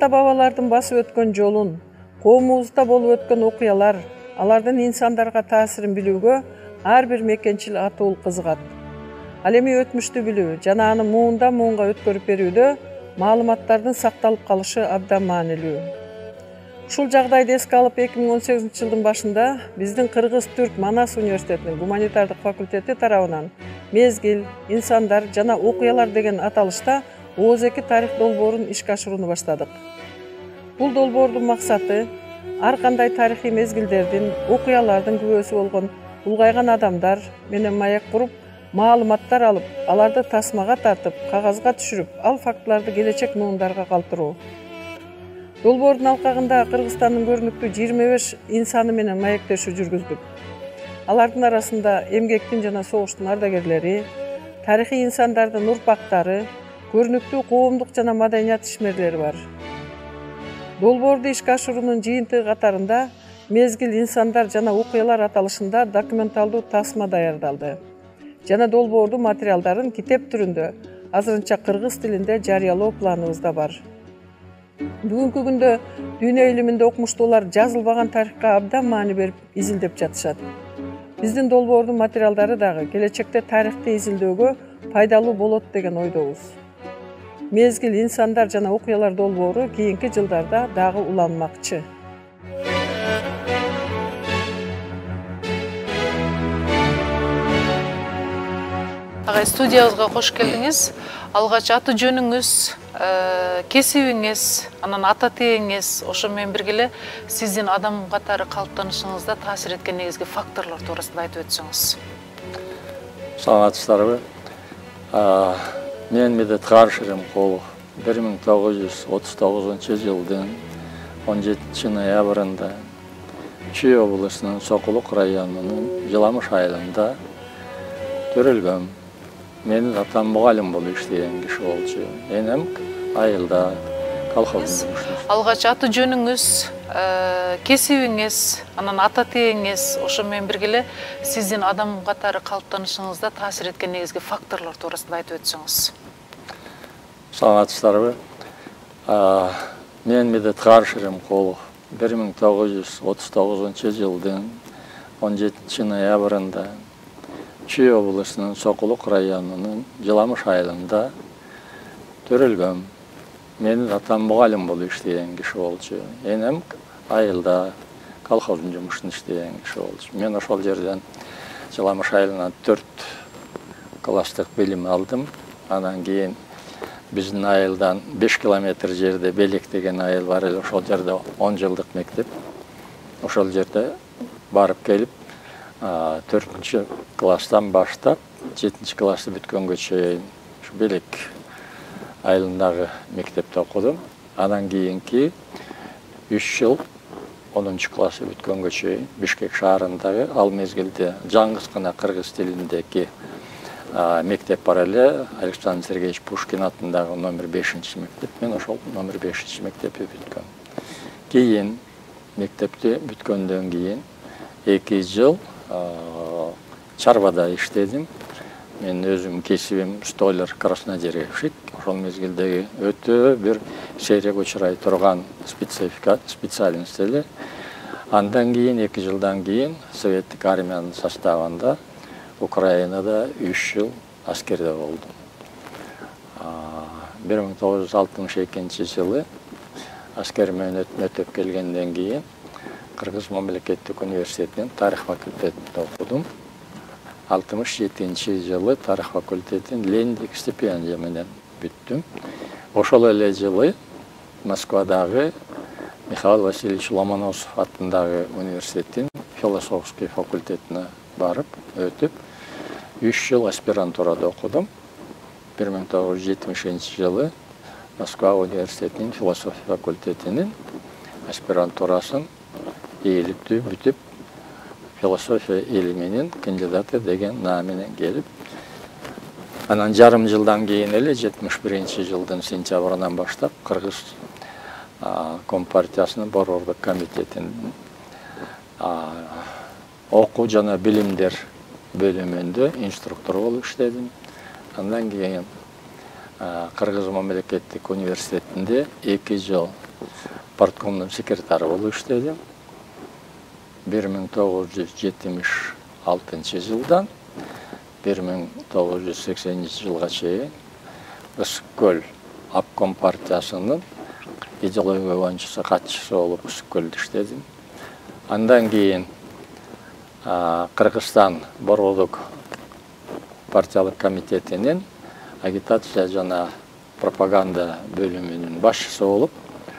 ата-бабалардын басып өткөн жолун, коомубузда болуп өткөн окуялар, алардын инсандарга таасирин билүүгө ар бир мекенчил атуул кызыгат. Ал эми өтмүштү билүү жана аны муундан муунга өткөрүп берүүдө маалыматтардын сакталып калышы абдан маанилүү. Ушул жагдайды эске алып 2018-жылдын башында биздин Кыргыз-Түрк Манас университетинин гуманитардык факультети тарабынан мезгил, инсандар жана окуялар деген аталышта ооз-2 тарих долбоорун ишке ашырууну баштадык. Бул долбоордун максаты ар кандай тарыхый мезгилдердин, окуялардын күбөсү болгон улгайган адамдар менен маек куруп, маалыматтар алып, аларды тасмага тартып, кагазга түшүрүп, ал фактыларды келечек муундарга калтыруу. Долбоордун алкагында Кыргызстандын көрүнүктүү 25 инсаны менен маектешүү жүргүздүк. Алардын арасында эмгектин жана согуштун ардагерлери, тарыхый инсандардын урпактары, көрүнүктүү коомдук жана маданият ишмерлери бар. Долбоорду ишке ашыруунун жыйынтыгы катарында мезгил, инсандар жана окуялар аталышында документалдуу тасма даярдалды. Жана долбоордун материалдарын китеп түрүндө, азырынча кыргыз тилинде жарыялоо планыбызда бар. Бүгүнкү күндө дүйнө илиминде окумуштуулар жазылбаган тарыхка абдан маани берип изилдеп жатышат. Биздин долбоордун материалдары дагы келечекте тарыхты изилдөөгө пайдалуу болот деген ойдобуз. Мезгил, инсандар жана окуялар долбоору кийинки жылдарда дагы уланмакчы. Агай, студиябызга кош келдиңиз. Алгач аты жөнүңүз, кесибиңиз, анан ата тегиңиз, ошо менен бирге эле сиздин адам катары калыптанышыңызда таасир эткен негизги факторлор туурасында айтып өтсөңүз. Саламатсыздарбы? Мен Медеткар Шеремкулов 1939-жылдын 17 ноябрында Чүй облусунун Сокулук районунун Жыламыш айылында төрөлгөм. Менин атам мугалим болуп иштеген киши болчу. Энем айылда колхоздун жұмышын. Алгач аты жөнүңүз, кесибиңиз, анан ата тегиңиз, ошо менен бирге эле сиздин адам катары калыптанышыңызда таасир эткен негизги факторлор туурасында айтып өтсөңүз. Саламатсыздарбы? Мен Медеткар Шеремкулов 1939-жылдын 17 ноябрында Чүй облусунун Сокулук районунун Жыламыш айылында төрөлгөм. Менин атам мугалим болуп иштеген киши болчу. Энем айылда колхоздун жумушун иштеген киши болчу. Мен ошол жерден Жыламыш айылынан 4 класстык билим алдым. Анан кийин биздин айылдан 5 километр жерде Белек деген айыл бар эле, ошол жерде 10 жылдык мектеп. Ошол жерде барып келип 4 класстан баштап 7 классты бүткөнгө чейин Белек айылындагы мектепте окудум. Анан кийинки 3 жыл 10 классы бүткөнгө чейин Бишкек шаарындагы ал мезгилде жаңгыз гана кыргыз тилиндеги мектеп бар эле, Александр Сергеевич Пушкин атындагы номер 5-чи мектеп. Мен ошол номер 5-чи мектепти бүткөм. Кийин мектепти бүткөндөн кийин 2 жыл чарбада иштедим. Мен өзүм кесибим столяр краснодеревщик. Ошол мезгилдеги өтө бир сейрек учурай турган специальность эле. Андан кийин 2 жылдан кийин советтик армиянын составында Украинада 3 жыл аскерде болдум. 1962 жылы аскер менен өтүп келгенден кийин Кыргыз мамлекеттик университетинин тарих факультетинде окудум. 67 жылы тарих факультетин Лениндик стипендия менен бүттүм. Ошол эле жылы Москвадагы Михаил Васильевич Ломоносов атындагы университеттин философский факультетине барып өтүп 3 жыл аспирантурада окудум. 1970 жылы Москва университетинин философия факультетинин аспирантурасын ийгиликтүү бүтүп, философия илиминин кандидаты деген нааменен келип, анан жарым жылдан кийин эле 71 жылдын сентябрынан баштап Кыргыз Компартиясынын борбордук комитетинин окуу жана билимдер бөлүмүндө инструктор болуп иштедим. Андан кийин Кыргыз мамлекеттик университетинде 2 жыл парткомдун секретары болуп иштедим. 1976 жылдан 1980 жылга чейин Ысык-Көл обком партиясынын идеология боюнча катчысы болуп Ысык-Көлдө иштедим. Андан кийин Кыргызстан Борбордук партиялык комитетинин агитация жана пропаганда бөлүмүнүн башчысы болуп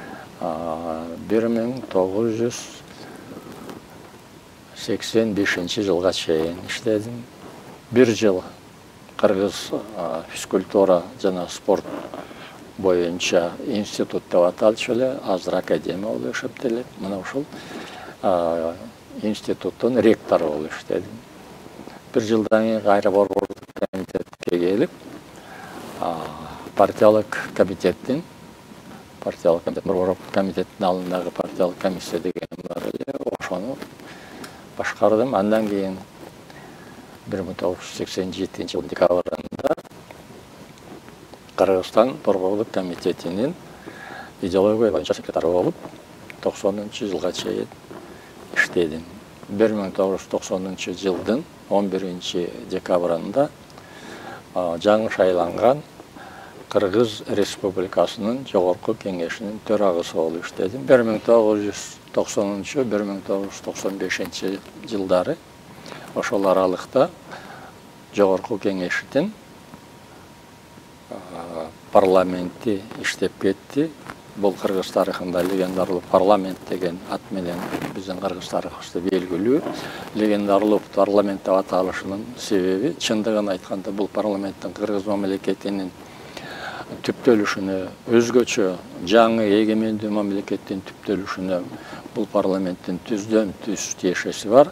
1985 жылга чейин иштедим. 1 жыл Кыргыз физкультура жана спорт боюнча институт деп аталчу эле, азыр академия болуп эсептелет. Мына ушул институттун ректору болуп иштедим. 1 жылдан кийин кайра борбордук комитетке келип, партиялык комитеттин борбордук комитеттин алдындагы партиялык комиссия деген бар эле, ошону башкардым. Андан кийин 1987 жылдын декабрында Кыргызстан борбордук комитетинин идеология боюнча секретары болуп 90 жылга чейин иштедим. 1990 жылдын 11 декабрында жаңы шайланган Кыргыз Республикасынын Жогорку Кеңешинин төрагысы болуп иштедим. 1990-1995 жылдары ошол аралыкта Жогорку Кеңештин парламенти иштеп кетти. Бул Кыргыз тарыхында легендарлуу парламент деген ат менен биздин Кыргыз тарыхыбызда белгилүү. Легендарлуу парламент деп аталышынын себеби, чындыгын айтканда, бул парламенттин Кыргыз мамлекетинин түптөлүшүнө, өзгөчө жаңы эгемендүү мамлекеттин түптөлүшүнө бул парламенттин түздөн түз тиешеси бар.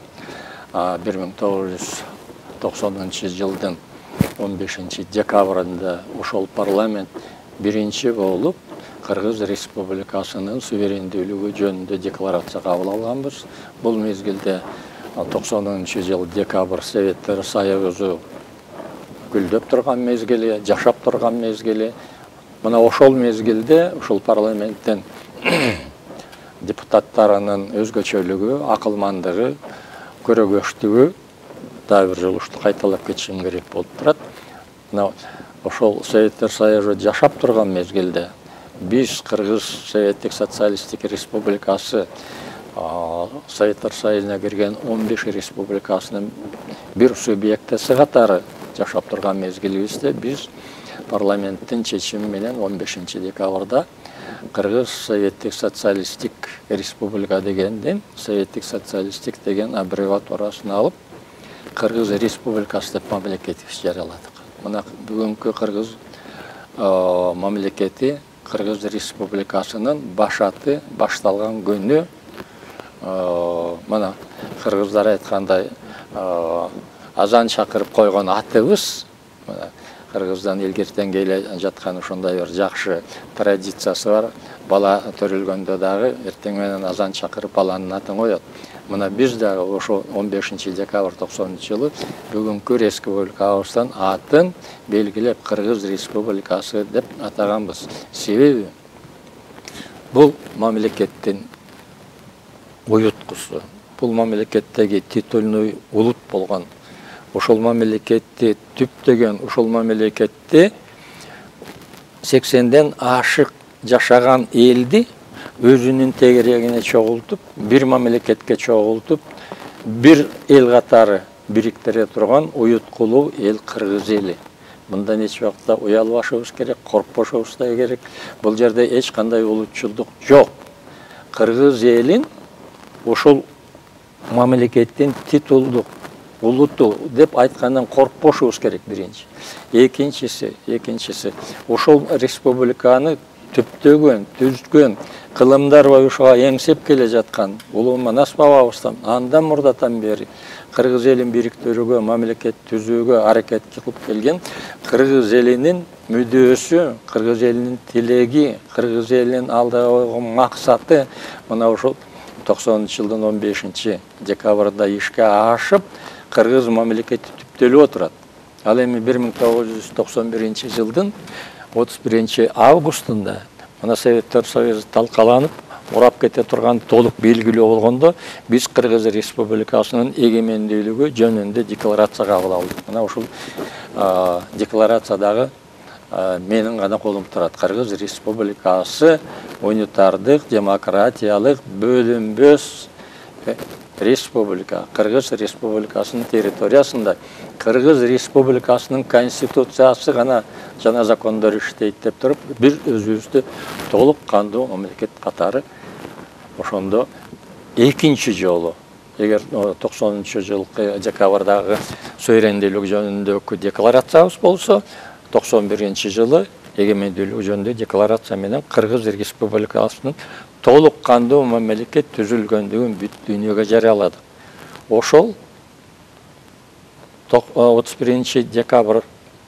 1990 жылдын 15 декабрында ошол парламент биринчи болуп Кыргыз Республикасынын суверендүүлүгү жөнүндө декларация кабыл алганбыз. Бул мезгилде 90 жыл декабрь Советтер Союзу гүлдөп турган мезгили, жашап турган мезгили. Мына ошол мезгилде ушул парламенттин депутаттарынын өзгөчөлүгү, акылмандыгы, көрөгөштүгү дагы бир жолу кайталап кетишим керек болуп турат. Мына ошол Советтер Союзу жашап турган мезгилде биз Кыргыз Советтик Социалисттик Республикасы Советтер Союзуна кирген 15 республикасынын бир субъектisi катары жашап турган мезгилибизде биз парламенттин чечими менен 15 декабрда Кыргыз Советтик Социалисттик Республика дегенден Советтик Социалисттик деген аббревиатурасын алып Кыргыз Республикасы деп мамлекетти жарыяладык. Мына бүгүнкү Кыргыз мамлекети Кыргыз Республикасынын башаты башталган күнү, мына кыргыздар айткандай азан чакырып койгон атыбыз, Кыргыздан илгертен келе жаткан ошондой бир жакшы традициясы бар. Бала төрөлгөндө дагы эртең менен азан чакырып баланын атын коет. Мына биз дагы ошо 15 декабрь 90 жылы бүгүнкү республикабыздын атын белгилеп Кыргыз Республикасы деп атаганбыз. Себеби бул мамлекеттин уюткусу, бул мамлекеттеги титульный улут болгон. Ошол мамлекетти түптөгөн, ошол мамлекетти 80ден ашык жашаган элди өзүнүн тегерегине чогултуп, бир мамлекетке чогултуп, бир эл катары бириктире турган уюткулуу эл Кыргыз эли. Мындан эч убакта уялбашыбыз керек, коркпошубуз да керек. Бул жерде эч кандай улутчулдук жок. Кыргыз элин ошол мамлекеттин титулдук улуту деп айткандан коркпошубуз керек биринчи. Экинчиси ошол республиканы түптөгөн, түзгөн, кылымдар боюнча эңсеп келе жаткан улуу Манас бабабыздан андан мурдатан бери Кыргыз элин бириктирүүгө, мамлекет түзүүгө аракет кылып келген Кыргыз элинин мүдөөсү, Кыргыз элинин тилеги, Кыргыз элинин алдыга койгон максаты мына ошол 90 жылдын 15 декабрда ишке ашып Кыргыз мамлекети түптөлүп отурат. Ал эми 1991 жылдын 31 августунда мына Советтер Союзу талқаланып, урап кете турган толук белгилүү болгондо биз Кыргыз Республикасынын эгемендүүлүгү жөнүндө декларация кабыл алдык. Мына ушул декларациядагы менин гана колум турат. Кыргыз Республикасы унитардык, демократиялык, бөлүнбөс республика. Кыргыз Республикасынын территориясында Кыргыз Республикасынын конституциясы гана жана закондор иштейт деп туруп, бир өзүбүздү толук кандуу мамлекет катары ошондо экинчи жолу, эгер 90-жылкы декабрдагы суверендүүлүк жөнүндөгү декларациябыз болсо, 91-жылы эгемендүүлүк жөнүндө декларация менен Кыргыз Республикасынын толук кандуу мамлекет түзүлгөндүгүн бүт дүйнөгө жарыяладык. Ошол 31-декабрь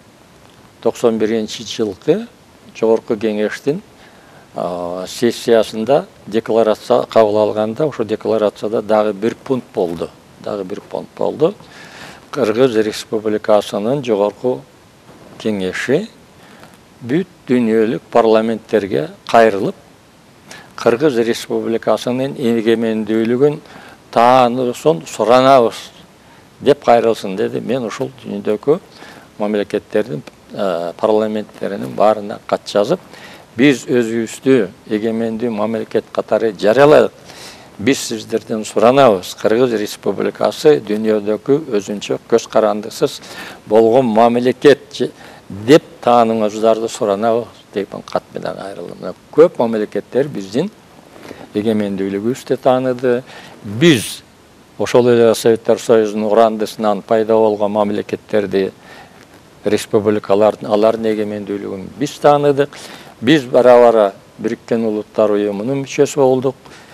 91-жылкы Жогорку кеңештин сессиясында декларация кабыл алганда, ошо декларацияда дагы бир пункт болду. Кыргыз Республикасынын Жогорку кеңеши бүт дүйнөлүк парламенттерге кайрылып, Кыргыз Республикасынын эгемендүүлүгүн таанууун суранабыз деп кайрылсын деди. Мен ушул дүйнөдөгү мамлекеттердин парламенттеринин баарына кат жазып, биз өзүбүздү эгемендүү мамлекет катары жарыяладык. Биз сиздерден суранабыз, Кыргыз Республикасы дүйнөдөгү өзүнчө көз карандысыз болгон мамлекет деп тааныңыздарды суранабыз деп кат менен кайрылдым. Көп мамлекеттер биздин эгемендүүлүгүбүздү тааныды. Биз ошол эле Советтер Союзунун урандысынан пайда болгон мамлекеттерди, республикалардын, алардын эгемендүүлүгүн биз тааныдык. Биз бара-бара Бириккен Улуттар Уюмунун мүчөсү болдук.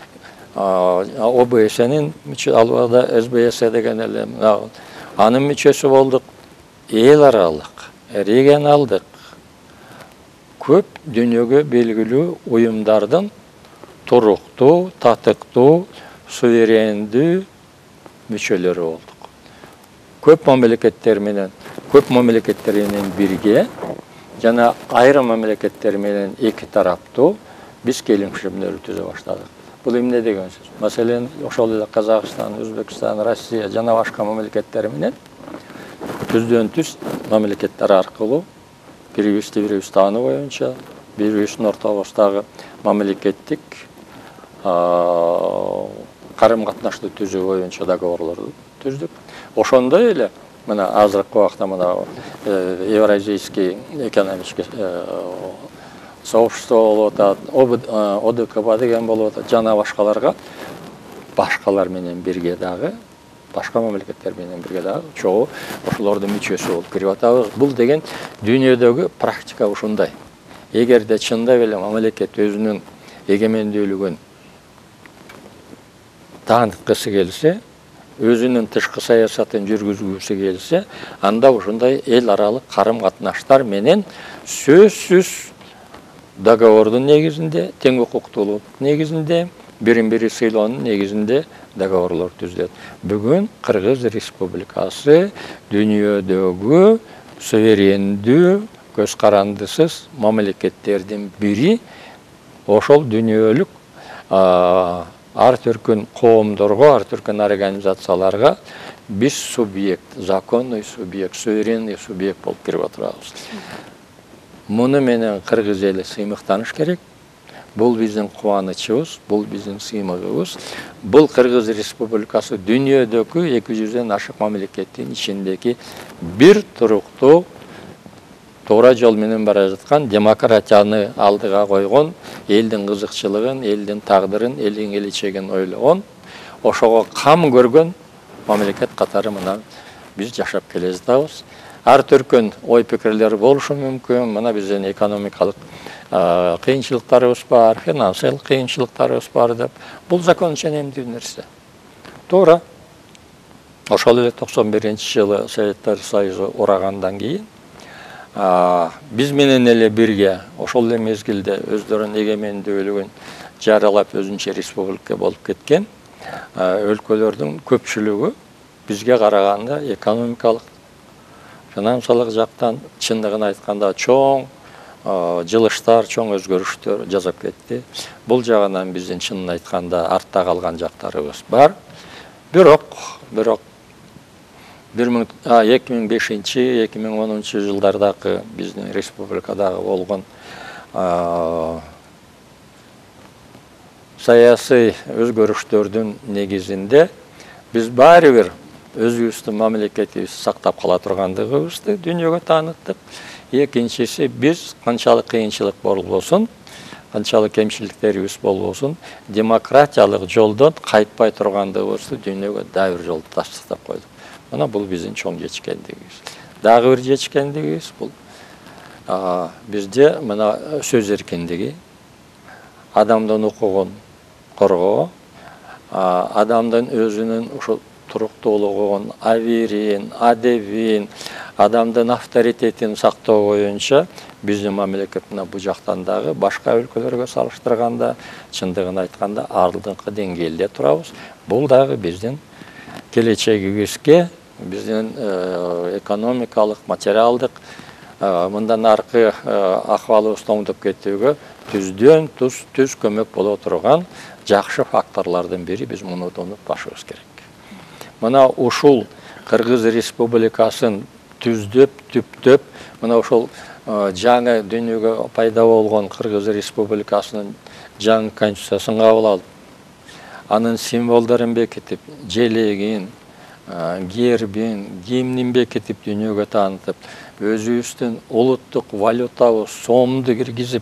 ОБС-нин албада СБС деген эле анын мүчөсү болдук. Эл аралык, регионалдык көп дүйнөгө белгилүү уюмдардын туруктуу, татыктуу, суверендүү мүчөлөрү болдук. Көп мамлекеттер менен бирге жана айрым мамлекеттер менен эки тараптуу биз келишимдер түзө баштадык. Бул эмне деген сөз? Маселен, ошол эле Казакстан, Өзбекстан, Россия жана башка мамлекеттер менен түздөн-түз мамлекеттер аркылуу бирибизди таануу боюнча, бирибиздин ортобуздагы мамлекеттик карым-катнашты түзүү боюнча договорлорду түздүк. Ошондой эле мына азыркы убакта мына Евразийский экономический сообщество болуп атат, ОДКБ деген болуп атат, жана башкалар менен бирге дагы, башка мамлекеттер менен бирге дагы чогуу ошолордун мүчөсү болуп кирип атабыз. Бул деген дүйнөдөгү практика ушундай. Эгерде чындап эле мамлекет өзүнүн эгемендүүлүгүн тааныткысы келсе, өзүнүн тышкы саясатын жүргүзгүсү келсе, анда ушундай эл аралык карым-катнаштар менен сөзсүз договордун негизинде, тең укуктуулук негизинде, бирин-бири сыйлоонун негизинде договорлор түзүлөт. Бүгүн Кыргыз Республикасы дүйнөдөгү суверендүү, көз карандысыз мамлекеттердин бири. Ошол дүйнөлүк ар түркүн коомдорго, ар түркүн организацияларга биз субъект, законный субъект, суверенный субъект болуп кирип отурабыз. Муну менен кыргыз эли сыймыктаныш керек. Бул биздин кубанычыбыз, бул биздин сыймыгыбыз. Бул Кыргыз Республикасы дүйнөдөгү 200ден ашык мамлекеттин ичиндеги бир туруктуу туура жол менен бара жаткан, демократияны алдыга койгон, элдин кызыкчылыгын, элдин тагдырын, элдин келечегин ойлогон, ошого кам көргөн мамлекет катары мына биз жашап келе жатабыз. Ар түркүн ой пикирлер болушу мүмкүн. Мына биздин экономикалык кыйынчылыктарыбыз бар, финансылык кыйынчылыктарыбыз бар деп. Бул закон ченемдүү нерсе. Туура. Ошол эле 91-жылы Советтер Союзу урагандан кийин биз менен эле бирге ошол эле мезгилде өздөрүнүн эгемендүүлүгүн жарыялап өзүнчө республика болуп кеткен өлкөлөрдүн көпчүлүгү бизге караганда экономикалык, финансылык жактан чындыгын айтканда чоң жылыштар, чоң өзгөрүштөр жасап кетти. Бул жагынан биздин чынын айтканда артта калган жактарыбыз бар. Бирок 2005-2010 жылдардагы биздин республикадагы болгон саясий өзгөрүштөрдүн негизинде биз баары бир өзүбүздүн мамлекетибизди сактап кала тургандыгыбызды дүйнөгө тааныттык. Экинчиси, биз канчалык кыйынчылык болбосун, канчалык кемчиликтерибиз болбосун, демократиялык жолдон кайтпай тургандыгыбызды дүйнөгө дагы бир жолу тастыктап койдук. Мына бул биздин чоң жетишкендигибиз. Дагы бир жетишкендигибиз бул бизде мына сөз эркиндиги, адамдын укугун коргоо, адамдын өзүнүн ушул туруктуулугун, абийирин, адебин, адамдын авторитетин сактоо боюнча биздин мамлекет мына бул жактан дагы башка өлкөлөргө салыштырганда, чындыгын айтканда алдыңкы деңгээлде турабыз. Бул дагы биздин келечегибизге, биздин экономикалык, материалдык мындан аркы акыбалыбызды оңдоп кетүүгө түздөн түз көмөк боло турган жакшы факторлордун бири. Биз муну унутпашыбыз керек. Мына ушул Кыргыз Республикасын түздөп, түптөп, мына ушул жаңы дүйнөгө пайда болгон Кыргыз Республикасынын жаңы конституциясын кабыл алып, анын символдорун бекитип, желегин, гербин, гимнин бекитип дүйнөгө таанытып, өзүбүздүн улуттук валютабыз сомду киргизип,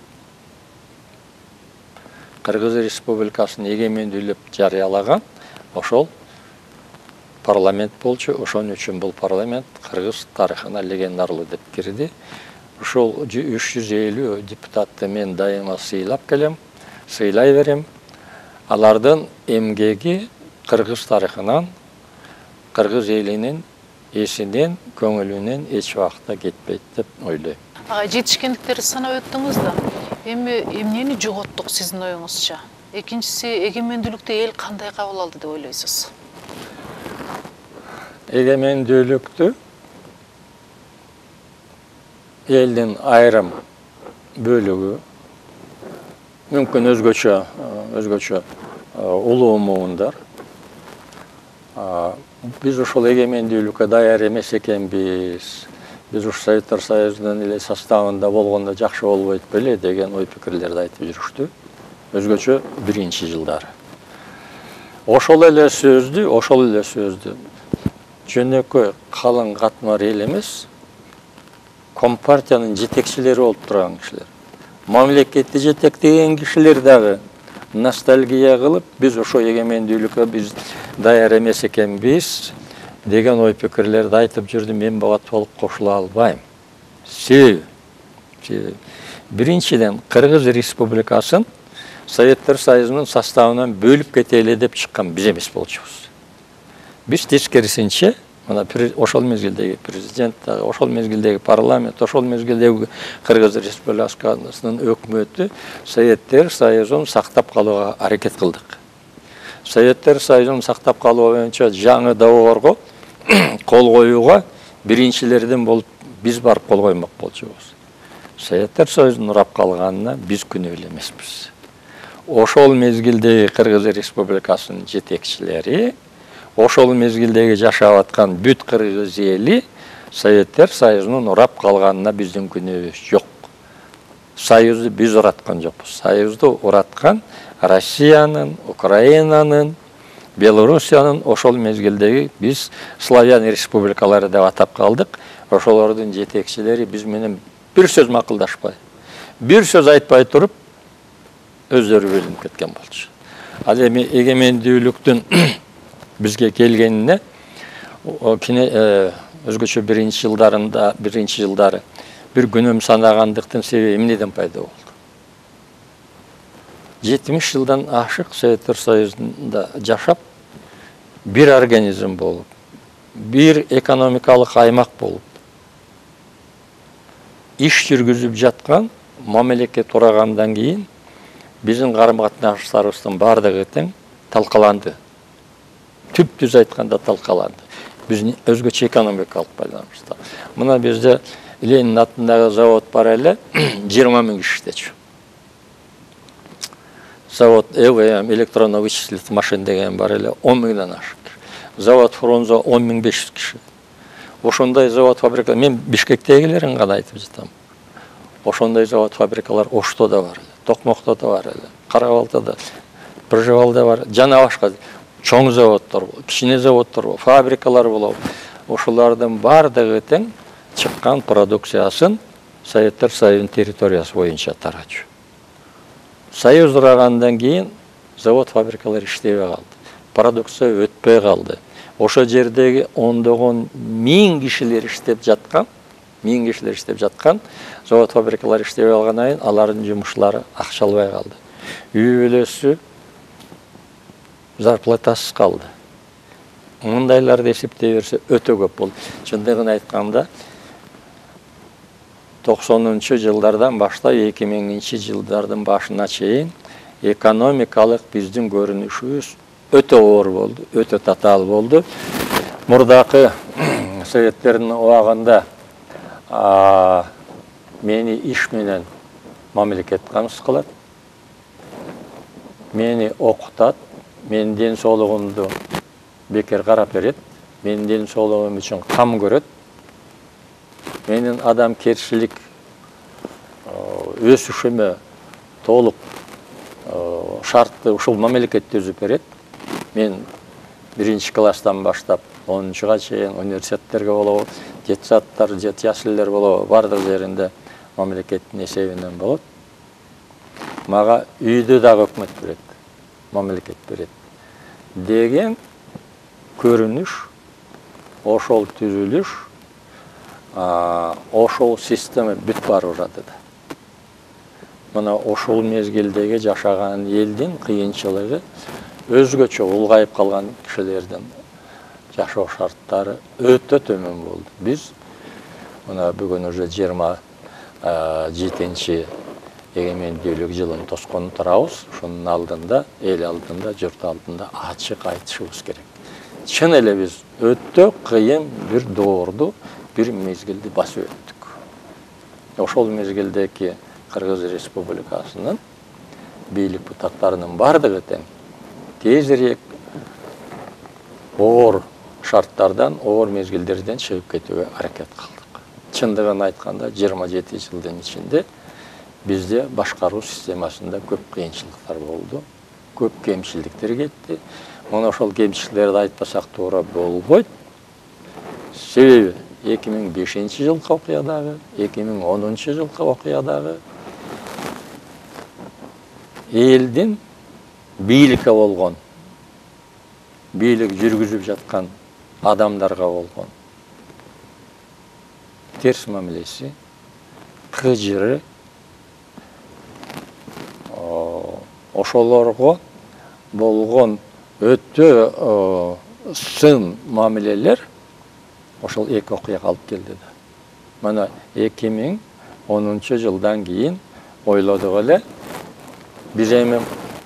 Кыргыз Республикасын эгемендүүлүк жарыялаган ошол парламент болчу. Ошон үчүн бул парламент Кыргыз тарыхына легендарлуу деп кирди. Ошол 350 депутатты мен дайыма сыйлап келем, сыйлай берем. Алардын эмгеги Кыргыз тарыхынан, Кыргыз элинин эсинен, көңүлүнөн эч убакта кетпейт деп ойлойм. Жетишкендиктерди санап өттүңүз да. Эми эмнени жоготтук сиздин оюңузча? Экинчиси, эгемендүүлүктү эл кандай кабыл алды деп ойлойсуз? Эгемендүүлүктү элдин айрым бөлүгү, мүмкүн өзгөчө улуу муундар, биз ошол эгемендүүлүккө даяр эмес экенбиз, биз ушу Советтер Союзунун эле составында болгондо жакшы болбойт беле деген ой пикирлерди айтып жүрүштү. Өзгөчө биринчи жылдары. Ошол эле сөздү жөнөкөй калың катмар эл эмес, компартиянын жетекчилери болуп турган кишилер, мамлекетти жетектеген кишилер дагы ностальгия кылып, биз ошо эгемендүүлүккө биз даяр эмес экенбиз деген ой пикирлерди айтып жүрдүм. Мен буга толук кошула албайм. Себеби биринчиден Кыргыз Республикасын Советтер Союзунун составынан бөлүп кетели деп чыккан биз эмес болчубуз. Биз тескерисинче, мына ошол мезгилдеги президент, ошол мезгилдеги парламент, ошол мезгилдеги Кыргыз Республикасынын өкмөтү Советтер Союзун сактап калууга аракет кылдык. Советтер Союзун сактап калуу боюнча жаңы договорго кол коюуга биринчилерден болуп биз барып кол коймок болчубуз. Советтер Союзунун урап калганына биз күнөөлүү эмеспиз. Ошол мезгилдеги Кыргыз Республикасынын жетекчилери, ошол мезгилдеги жашап аткан бүт кыргыз эли Советтер Союзунун урап калганына биздин күнөөбүз жок. Союзду биз ураткан жокпуз. Союзду ураткан Россиянын, Украинанын, Белоруссиянын ошол мезгилдеги биз славян республикалары деп атап калдык. Ошолордун жетекчилери биз менен бир сөз макулдашпай, бир сөз айтпай туруп өздөрү бөлүнүп кеткен болчу. Ал эми эгемендүүлүктүн бизге келгенине өзгөчө биринчи жылдары бир күнөм санагандыктын себеби эмнеден пайда болду? 70 жылдан ашык Советтер Союзунда жашап, бир организм болуп, бир экономикалык аймак болуп, иш жүргүзүп жаткан мамлекет урагандан кийин биздин карым-катнашыбыздын бардыгы тең талкаланды. Түп-түз айтканда талкаланды. Биздин өзгөчө экономикалык байланышта. Мына бизде Ленин атындағы завод бар әлі 20 000 киши иштечү. Завод ЭВМ, электронно-вычислительный машин деген бар эле 10 000-дан ашык. Завод Фрунзе 10 500 киши. Ошондой завод фабрика, мен Бишкектегилерин гана айтып жатам. Ошондой завод фабрикалар Ошто да бар эле, Токмокто да бар эле, Карабалтада, Биржевалда бар, жана башка чоң заводдор, кичине заводдор, фабрикалар болот. Ошолордун бардыгы тең чыккан продукциясын Советтер Союзунун территориясы боюнча таратчу. Союз ырагандан кийин завод фабрикалар иштебей калды. Продукция өтпөй калды. Ошо жердеги ондогон миң кишилер иштеп жаткан, завод фабрикалар иштебей калгандан кийин алардын жумуштары акчалбай калды. Үй бүлөсү зарплатасыз калды. Мындайларды эсептей берсе өтө көп болду. Чындыгын айтканда 90-жылдардан баштап 2000-жылдардын башына чейин экономикалык биздин көрүнүшүбүз өтө оор болду, өтө татаал болду. Мурдакы Советтердин убагында мени иш менен мамлекет камсыз кылат, мени окутат, менин ден соолугумду бекер карап берет, менин ден соолугум үчүн кам көрөт, менин адамгерчилик өсүшүмө толук шартты ушул мамлекет түзүп берет. Мен 1-класстан баштап 10-га чейин университеттерге болобу, детсадтар, жашиллер болобу, бардык жеринде мамлекеттин эсебинен болот. Мага үйдө дагы өкмөт берет, мамлекет берет деген көрүнүш, ошол түзүлүш, ошол система бүт барып жатат. Мына ошол мезгилдеги жашаган элдин кыйынчылыгы өзгөчө улгайып калган кишилердин жашоо шарттары өтө төмөн болду. Биз мына бүгүн уже 27-чи эгемендүүлүк жылын тоскон турабыз. Ошонун алдында, эл алдында, журт алдында ачык айтышыбыз керек. Чын эле биз өтө кыйын бир доорду, бир мезгилди басып өттүк. Ошол мезгилдеги Кыргыз Республикасынын бийлик бутактарынын бардыгы тең тезирээк оор шарттардан, оор мезгилдерден чыгып кетүүгө аракет кылдык. Чындыгын айтканда 27 жылдын ичинде бизде башкаруу системасында көп кыйынчылыктар болду, көп кемчиликтер кетти. Мына ошол кемчиликтерди айтпасак туура болбойт. Себеби 2005-жылкы окуядагы, 2010-жылкы окуядагы элдин бийликке болгон, бийлик жүргүзүп жаткан адамдарга болгон терс мамилеси, кыжыры, ошолорго болгон өтө сын мамилелер ошол эки окуяга алып келди да. Мына 2010-жылдан кийин ойлодук эле, биз эми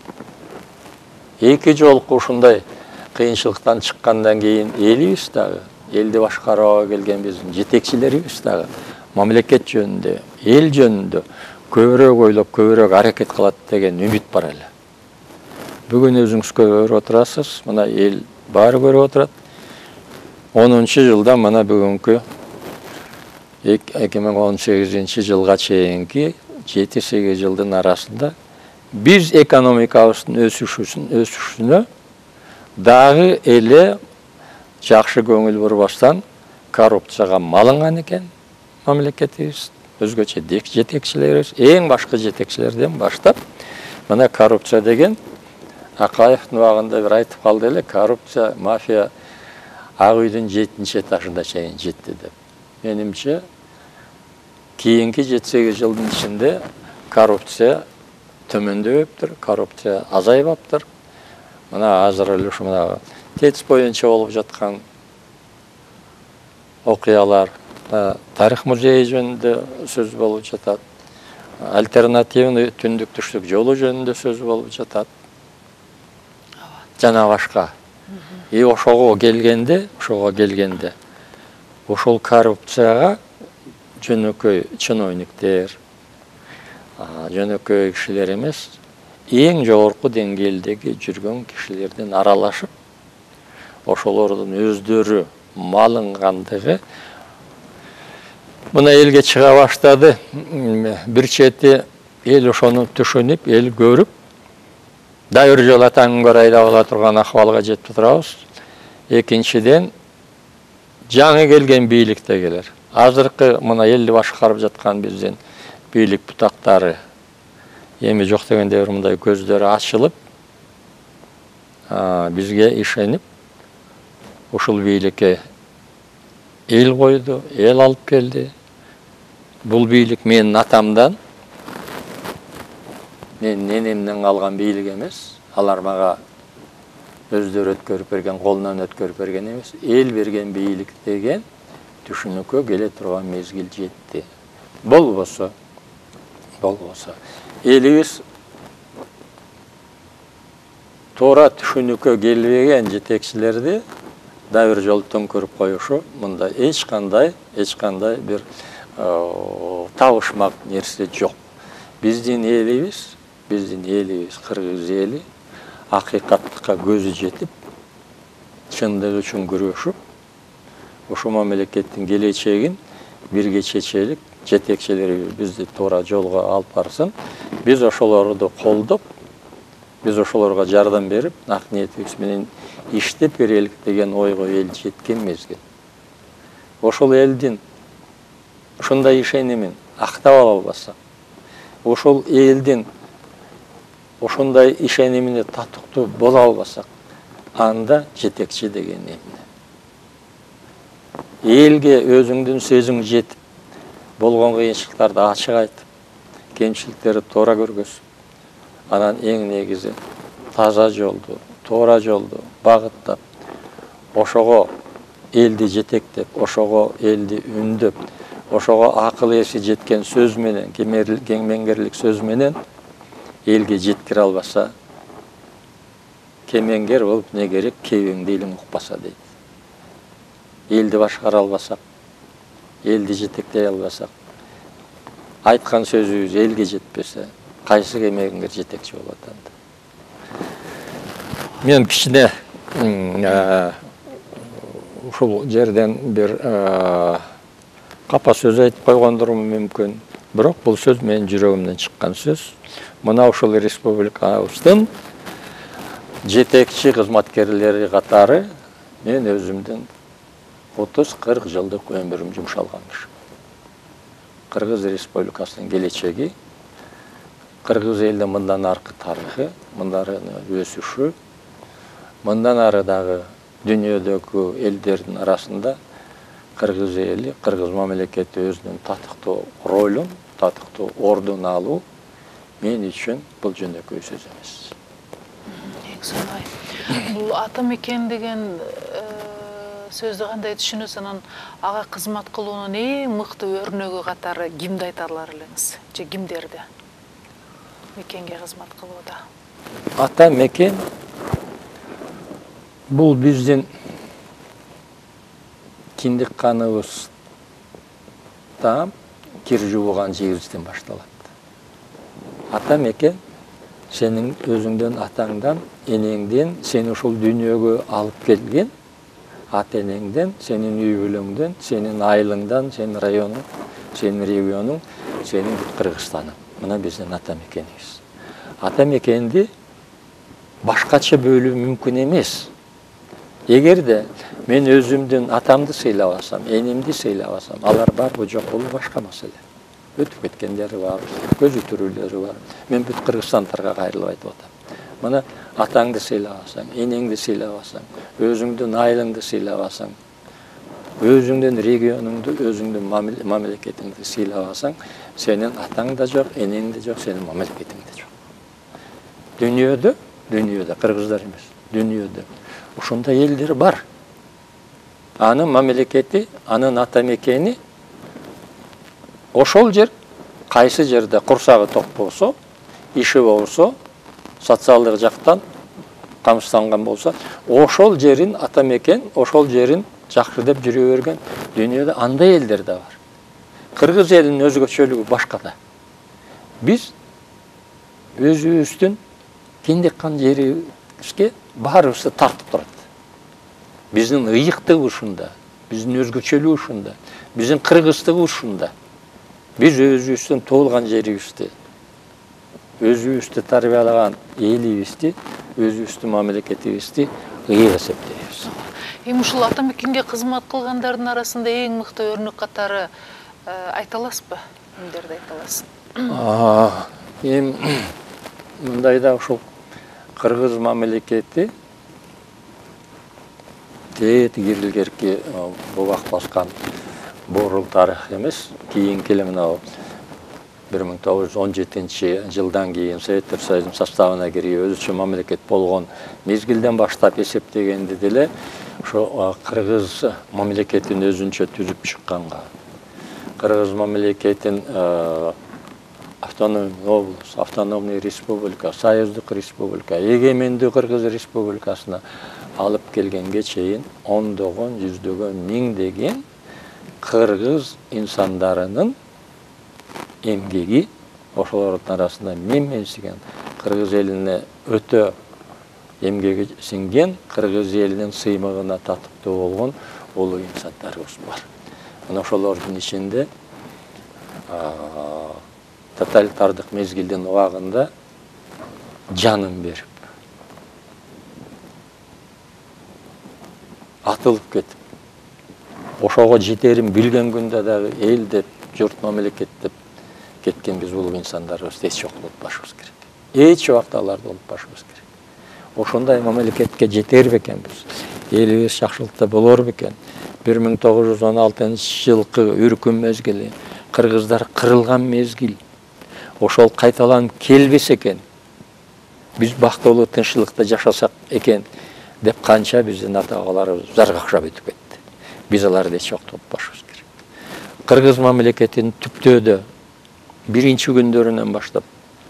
эки жолку ушундай кыйынчылыктан чыккандан кийин элибиз дагы, элди башкарууга келген биздин жетекчилерибиз дагы мамлекет жөнүндө, эл жөнүндө көбүрөөк ойлоп, көбүрөөк аракет кылат деген үмүт бар эле. Бүгүн өзүңүз көрүп отурасыз, мына эл баары көрүп отурат. 10-жылда мына бүгүнкү 2018-жылга чейинки 7-8 жылдын арасында биз экономикабыздын өсүшүнө дагы эле жакшы көңүл бурбастан коррупцияга малынган экен мамлекетибиз, өзгөчө жетекчилерибиз, эң башкы жетекчилерден баштап. Мына коррупция деген Акаевдин убагында бир айтып калды эле, коррупция, мафия ак үйдүн 7-чи этажына чейин жетти деп. Менимче, кийинки 7-8 жылдын ичинде коррупция төмөндөптүр, коррупция азайбаптыр. Мына азыр эле ушу мына ТЭЦ боюнча болуп жаткан окуялар, тарых музейи жөнүндө сөз болуп жатат, альтернативный түндүк түштүк жолу жөнүндө сөз болуп жатат. Жана башка. Ошого келгенде, ошол коррупцияга жөнөкөй чиновниктер, жөнөкөй кишилер эмес, эң жогорку деңгээлдеги жүргөн кишилерден аралашып, ошолордун өздөрү малынгандыгы мына элге чыга баштады. Бир чети эл ошону түшүнүп, эл көрүп, дайыр жол атаңын көрө айдап ала турган акыбалга жетип турабыз. Экинчиден, жаңы келген бийликте келер. Азыркы мына элди башкарып жаткан биздин бийлик бутактары эми жок дегенде бир мындай көздөрү ачылып, бизге ишенип, ушул бийликке эл койду, эл алып келди. Бул бийлик менин атамдан, менин ненемден калган бийлик эмес. Алар мага өздөрү өткөрүп берген, колунан өткөрүп берген эмес. Эл берген бийлик деген түшүнүккө келе турган мезгил жетти. Болбосо элибиз туура түшүнүккө келбеген жетекчилерди дайыр жол төңкөрүп коюшу мында эч кандай бир табышмак нерсе жок. Биздин элибиз кыргыз эли акыйкаттыкка көзү жетип, чындык үчүн күрөшүп, ошол мамлекеттин келечегин бирге чечелик, жетекчилери бизди туура жолго алып барсын. Биз ошолорду колдоп, биз ошолорго жардам берип, ак ниетибиз менен иштеп берелик деген ойго эл жеткен мезгил. Ошол элдин ушундай ишенимин актап ала албасак, ошол элдин ошондой ишенимине татыктуу боло албасак, анда жетекчи деген эмне? Элге өзүңдүн сөзүң жетип, болгон кыйынчылыктарды ачык айтып, кемчиликтерди туура көргөзүп, анан эң негизи таза жолду, туура жолду багыттап, ошого элди жетектеп, ошого элди үндөп, ошого акыл эси жеткен сөз менен, кемеңгерлик сөз менен элге жеткире албаса, кемеңгер болуп не керек, кебеңди илиң укпаса дейт. Элди башкара албасак, элди жетектей албасак, айткан сөзүбүз элге жетпесе, кайсы кемеңгер жетекчи болот анда? Мен кичине ушул жерден бир капа сөз айтып койгондурмун мүмкүн. Бирок бул сөз менин жүрөгүмдөн чыккан сөз. Мына ушул республикабыздын жетекчи кызматкерлери катары мен өзүмдүн 30-40 жылдык өмүрүм жумшалганбыш. Кыргыз Республикасынын келечеги, кыргыз элдин мындан аркы тарыхы, мындан өсүшү, мындан ары дагы дүйнөдөгү элдердин арасында кыргыз эли, кыргыз мамлекети өзүнүн татыктуу ролун, татыктуу ордун алуу мен үчүн бул жөнөкөй сөз эмес. Бул ата мекен деген сөздү кандай түшүнөсүз? Анан ага кызмат кылуунун эң мыкты өрнөгү катары кимди айта алар элеңиз? Же кимдерди мекенге кызмат кылууда? Ата мекен бул биздин киндик каныбыз таам кир жууган жерибизден башталат. Ата мекен сенин өзүңдөн, атаңдан, энеңден, сени ушул дүйнөгө алып келген, ата энеңден, сенин үй бүлөңдөн, сенин айылыңдан, сенин районуң, сенин регионуң, сенин Кыргызстаның. Мына биздин ата мекенибиз. Ата мекенди башкача бөлүү мүмкүн эмес. Эгерде мен өзүмдүн атамды сыйлабасам, энимди сыйлабасам, алар барбы жок бул башка маселе. Өтүп кеткендери бар, көзү түрүүлөрү бар. Мен бүт кыргызстандардарға кайрылып айтып атам. Мына атаңды сыйлабасаң, энеңди сыйлабасаң, өзүңдүн айылыңды сыйлабасаң, өзүңдүн регионуңду, өзүңдүн мамлекетиңди сыйлабасаң, сенин атаң да жок, энең да жок, сенин мамлекетиң да жок. Дүйнөдө, кыргыздар эмес, дүйнөдө ушундай элдер бар. Анын мамлекети, анын ата мекени ошол жер, кайсы жерде курсагы ток болсо, иши болсо, социалдык жактан камсызданган болсо, ошол жерин ата мекен, ошол жерин жакшы деп жүрө берген дүйнөдө андай элдер да бар. Кыргыз элинин өзгөчөлүгү башкада. Биз өзүбүздүн кендек кан жерибизге баарыбызды тартып турат. Биздин ыйыктыгыбыз ушунда, биздин өзгөчөлүгү ушунда, биздин кыргыздыгыбыз ушунда. Биз өзүбүздүн туулган жерибизди, өзүбүздү тарбиялаган элибизди, өзүбүздүн мамлекетибизди ыйык эсептейбиз. Эми ушул ата мекенге кызмат кылгандардын арасында эң мыкты өрнөк катары айта аласызбы? Кимдерди айта аласыз? Эми мындайда ушул кыргыз мамлекети тети кирилгерки бубак баскан бурул тарых эмес. Кийинки эле мына 1917-жылдан кийин Советтер Союзунун составына кирип өзүчө мамлекет болгон мезгилден баштап эсептегенде деле ошо кыргыз мамлекетин өзүнчө түзүп чыкканга, кыргыз мамлекетин автономный область, автономный республика, союздук республика, эгемендүү кыргыз республикасына алып келгенге чейин ондогон, жүздөгөн, миңдеген кыргыз инсандарынын эмгеги, ошолордун арасында менсиген кыргыз элине өтө эмгеги сиңген, кыргыз элинин сыймыгына татыктуу болгон улуу инсандарыбыз бар. Мына ошолордун ичинде тоталитардык мезгилдин убагында жанын берип, атылып кетип, ошого жетерин билген күндө дагы эл деп, журт мамлекет деп кеткен биз улуу инсандарыбызды эч жок унутпашыбыз керек. Эч убакта аларды унутпашыбыз керек. Ошондой мамлекетке жетер бекенбиз. Элибиз жакшылыкта болор бекен. 1916-жылкы үркүн мезгили, кыргыздар кырылган мезгил. Ошол кайталанып келбесе экен, биз бактылуу тынччылыкта жашасак экен деп канча биздин ата-бабаларыбыз заргакшап өтүп кетти. Биз аларды эч убакта унутпашыбыз керек. Кыргыз мамлекетинин түптөөдө биринчи күндөрүнөн баштап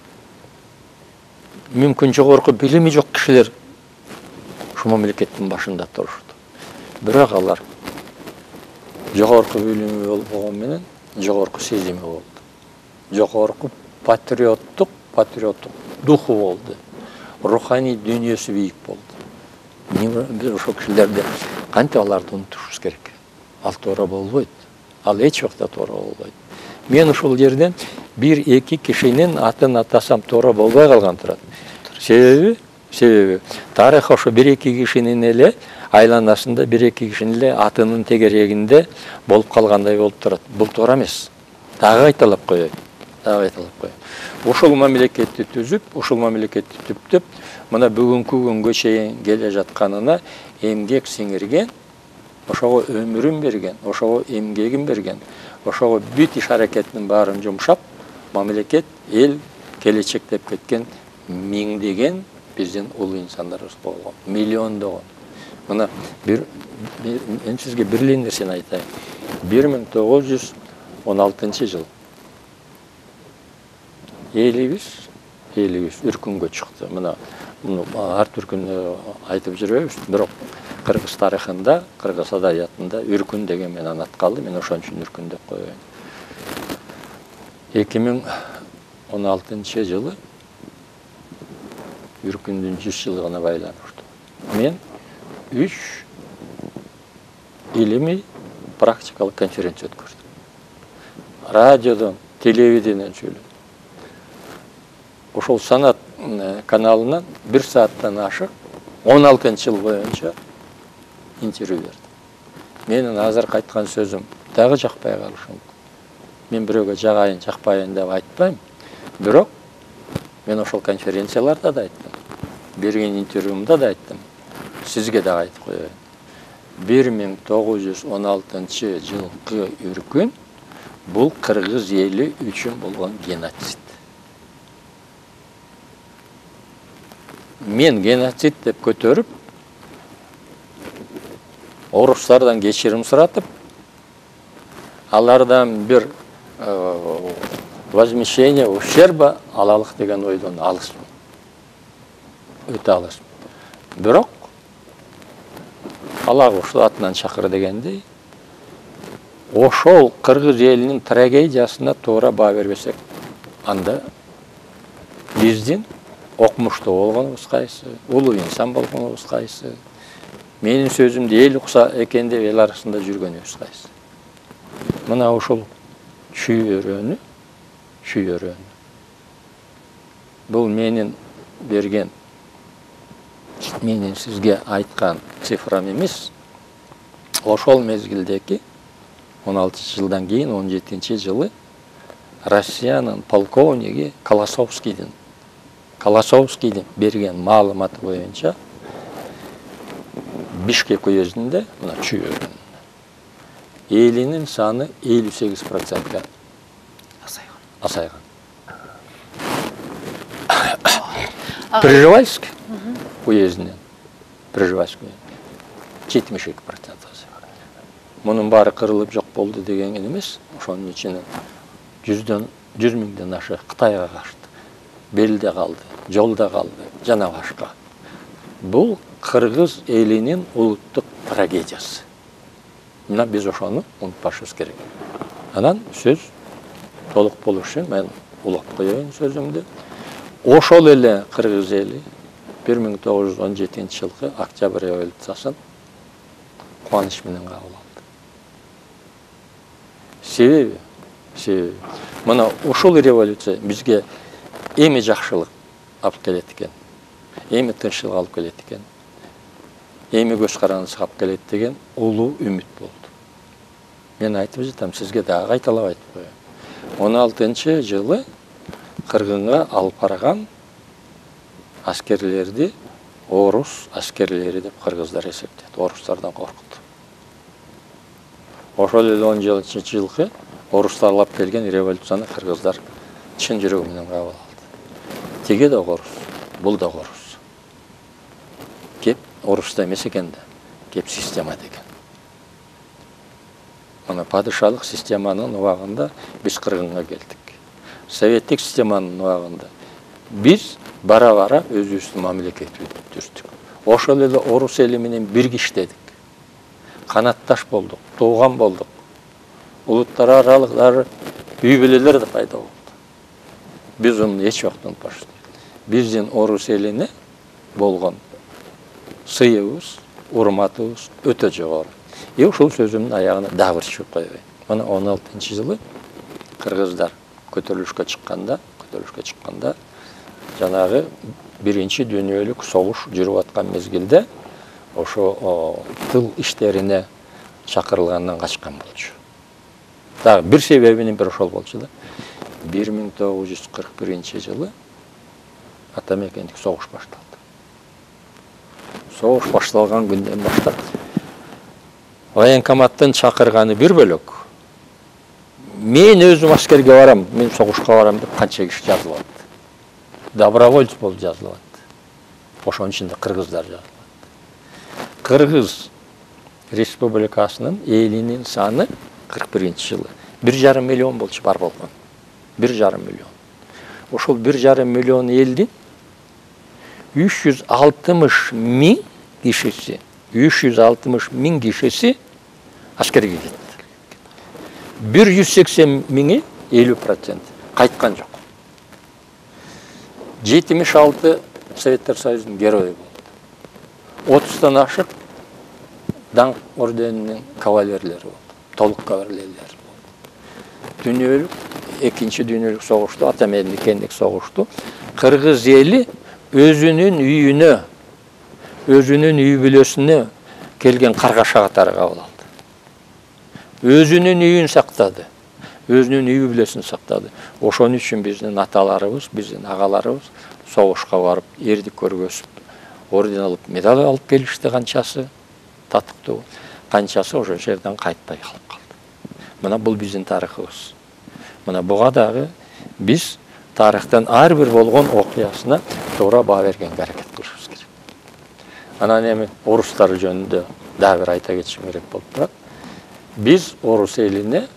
мүмкүн жогорку билими жок кишилер ушу мамлекеттин башында турушты. Бирок алар жогорку билими болгон менен жогорку сезими болду. Жогорку патриоттук духу болду. Руханий дүйнөсү бийик болду. Биз ошол кишилерди кантип аларды унутушубуз керек? Ал туура болбойт. Ал эч убакта туура болбойт. Мен ушул жерден бир-эки кишинин атын атасам туура болбой калган турат. Себеби тарых ошо бир-эки кишинин эле айланасында, бир-эки кишинин эле атынын тегерегинде болуп калгандай болуп турат. Бул туура эмес. Дагы кайталап коеюн. Ушул мамлекетти түзүп, ушул мамлекетти түптөп, мына бүгүнкү күнгө чейин келе жатканына эмгек сиңирген, ошого өмүрүн берген, ошого эмгегин берген, ошого бүт иш аракетинин баарын жумшап, мамлекет, эл келечек деп кеткен миңдеген биздин улуу инсандарыбыз болгон, миллиондогон. Мына мен сизге бир эле нерсени айтайын. 1916-жыл элибиз үркүнгө чыкты. Мына ар түркүн айтып жүрөбүз, бирок кыргыз тарыхында, кыргыз адабиятында үркүн деген менен ат калды. Мен ошон үчүн үркүн деп коеюн. 2016-жылы үркүндүн 100 жылдыгына байланыштуу мен 3 илимий практикалык конференция өткөрдүм. Радиодон, телевидениеден сүйлөдүм. Ошол Санат каналынан 1 сааттан ашык 16-жыл боюнча интервью бердим. Менин азыркы айткан сөзүм дагы жакпай калышы мүмкүн. Мен бирөөгө жагайын, жакпайын деп айтпайм. Бирок мен ошол конференцияларда да айттым. Берген интервьюмда да айттым. Сизге дагы айтып коеюн. 1916-жылкы үркүн бул кыргыз эли үчүн болгон геноцид. Мен геноцид деп көтөрүп, орустардан кечирим суратып, алардан бир возмещение ущерба алалык деген ойдон алысмын. Өтө алысмын. Бирок Аллах ушул атынан чакыр дегендей, ошол кыргыз элинин трагедиясына туура баа бербесек, анда биздин окумуштуу болгонубуз кайсы, улуу инсан болгонубуз кайсы, менин сөзүмдү эл укса экен деп эл арасында жүргөнүбүз кайсы. Мына ошол чүйөрөнү. Бул менин берген, менин сизге айткан цифрам эмес. Ошол мезгилдеки 16 жылдан кийин 17-жылы Россиянын полковниги Колосовскийдин берген маалыматы боюнча Бишкек уездинде мына чүйөрөн элинин саны 58%-ка асайган. Приживальск уездинен 72% асайган. Мунун баары кырылып жок болду деген эмес. Ошонун ичинен 100 миңден ашы Кытайга качты. Белде калды, жолда калды, жана башка. Бул кыргыз элинин улуттук трагедиясы. Мына биз ошону унутпашыбыз керек. Анан сөз толук болуш үчүн мен улап коеюн сөзүмдү. Ошол эле кыргыз эли 1917-жылкы октябрь революциясын кубаныч менен кабыл алды. Себеби мына ушул революция бизге эми жакшылык алып келет экен, эми тынччылык алып келет экен, эми көз каранды алып келет деген улуу үмүт болду. Мен айтып жатам, сизге дагы кайталап айтып коеюн. 16-жылы кыргынга алып барган аскерлерди орус аскерлери деп кыргыздар эсептейт. Орустардан коркуту. Ошол эле 17-жылкы орустар алып келген революцияны кыргыздар чын жүрөгү менен кабыл алды. Теге да орус, бул да орус. Кеп орусда эмес экен да, кеп система деген. Мына падышалык системанын убагында биз кыргынга келдик. Советтик системанын убагында биз бара-бара өзүбүздүн мамлекетибизди түздүк. Ошол эле орус эли менен бирге иштедик. Канатташ болдук, тууган болдук. Улуттар аралык үй бүлөлөр да пайда болду. Биз уну эч убакта унутпашпыз. Биздин орус элине болгон сыйыбыз, урматыбыз өтө жогору. Ушул сөзүмдүн аягына дагы бир чыгып коеюн. Мына 16-жылы кыргыздар көтөрүлүшкө чыкканда жанагы биринчи дүйнөлүк согуш жүрүп аткан мезгилде ошо тыл иштерине чакырылгандан качкан болчу. Дагы бир себебинин бири ошол болчу да. 1941-жылы Атамекендик согуш башталды. Согуш башталган күндөн баштап военкоматтын чакырганы бир бөлөк. Мен өзүм аскерге барам, мен согушка барам деп канча киши жазылып атты. Добровольц болуп жазылып атты. Ошонун ичинде кыргыздар жазылып атты. Кыргыз республикасынын элинин саны 41-жылы 1,5 миллион болчу бар болгон. 1,5 миллион. Ошол 1,5 миллион элдин 360 миң кишиси аскерге кетти. 180 миңи 50% кайткан жок. 76 Советтер Союзунун геройу болду. 30-тан ашык даңк орденинин кавалерлери болду. Толук кавалерлери болду. Дүйнөлүк экинчи дүйнөлүк согушту, Атамекендик согушту кыргыз эли өзүнүн үйүнө, өзүнүн үй бүлөсүнө келген каргаша катары кабыл алды. Өзүнүн үйүн сактады. Өзүнүн үй бүлөсүн сактады. Ошон үчүн биздин аталарыбыз, биздин агаларыбыз согушка барып, эрдик көргөзүп, орден алып, медаль алып келишти канчасы, татыктуу. Канчасы ошол жерден кайтпай калып калды. Мына бул биздин тарыхыбыз. Мына буга дагы биз тарыхтан ар бир болгон окуясына туура баа бергенге аракет кылышыбыз керек. Анан эми орустар жөнүндө дагы бир айта кетишим керек болуп турат. Биз орус элине,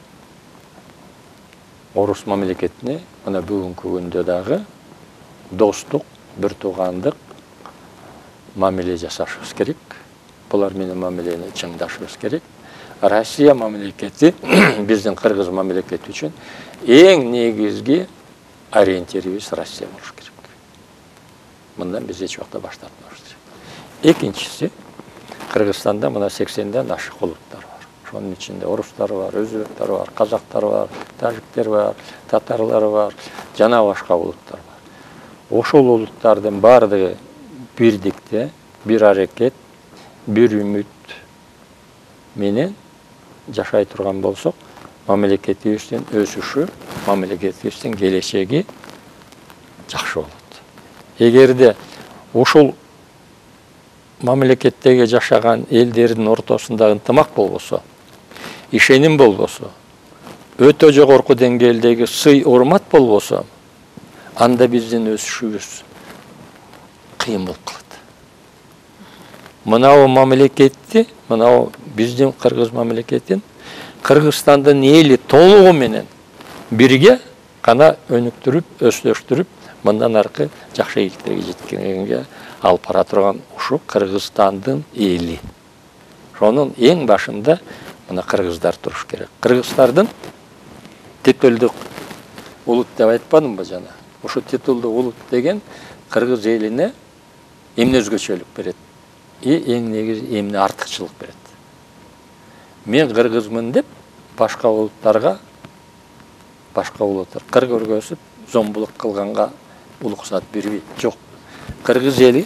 орус мамлекетине мына бүгүнкү күндө дагы достук, бир туугандык мамиле жасашыбыз керек. Булар менен мамилени чыңдашыбыз керек. Россия мамлекети биздин кыргыз мамлекети үчүн эң негизги ориентирибиз Россия болуш керек. Мындан биз эч убакта баш тартпашыбыз керек. Экинчиси, Кыргызстанда мына 80ден ашык улуттар бар. Ошонун ичинде орустар бар, өзбектер бар, казактар бар, тажиктер бар, татарлар бар, жана башка улуттар бар. Ошол улуттардын баардыгы бирдикте, бир аракет, бир үмүт менен жашай турган болсок, мамлекетибиздин өсүшү, мамлекетибиздин келечеги жакшы болот. Эгерде ошол мамлекеттеги жашаган элдердин ортосунда ынтымак болбосо, ишеним болбосо, өтө жогорку деңгээлдеги сый урмат болбосо, анда биздин өсүшүбүз кыйын болуп калат. Мынау мамлекетти, мынау биздин кыргыз мамлекетин Кыргызстандын эли толугу менен бирге кана өнүктүрүп, өсүлөштүрүп, мындан аркы жакшы ийгиликтерге жеткенге алып бара турган ушу Кыргызстандын эли. Ошонун эң башында мына кыргыздар туруш керек. Кыргыздардын титулдук улут деп айтпадымбы жана? Ушу титулдук улут деген кыргыз элине эмне өзгөчөлүк берет? Эң негизи эмне артыкчылык берет? Мен кыргызмын деп башка улуттарга, башка улуттар кыр көргөзүп, зомбулук кылганга уруксат бербейт. Жок. Кыргыз эли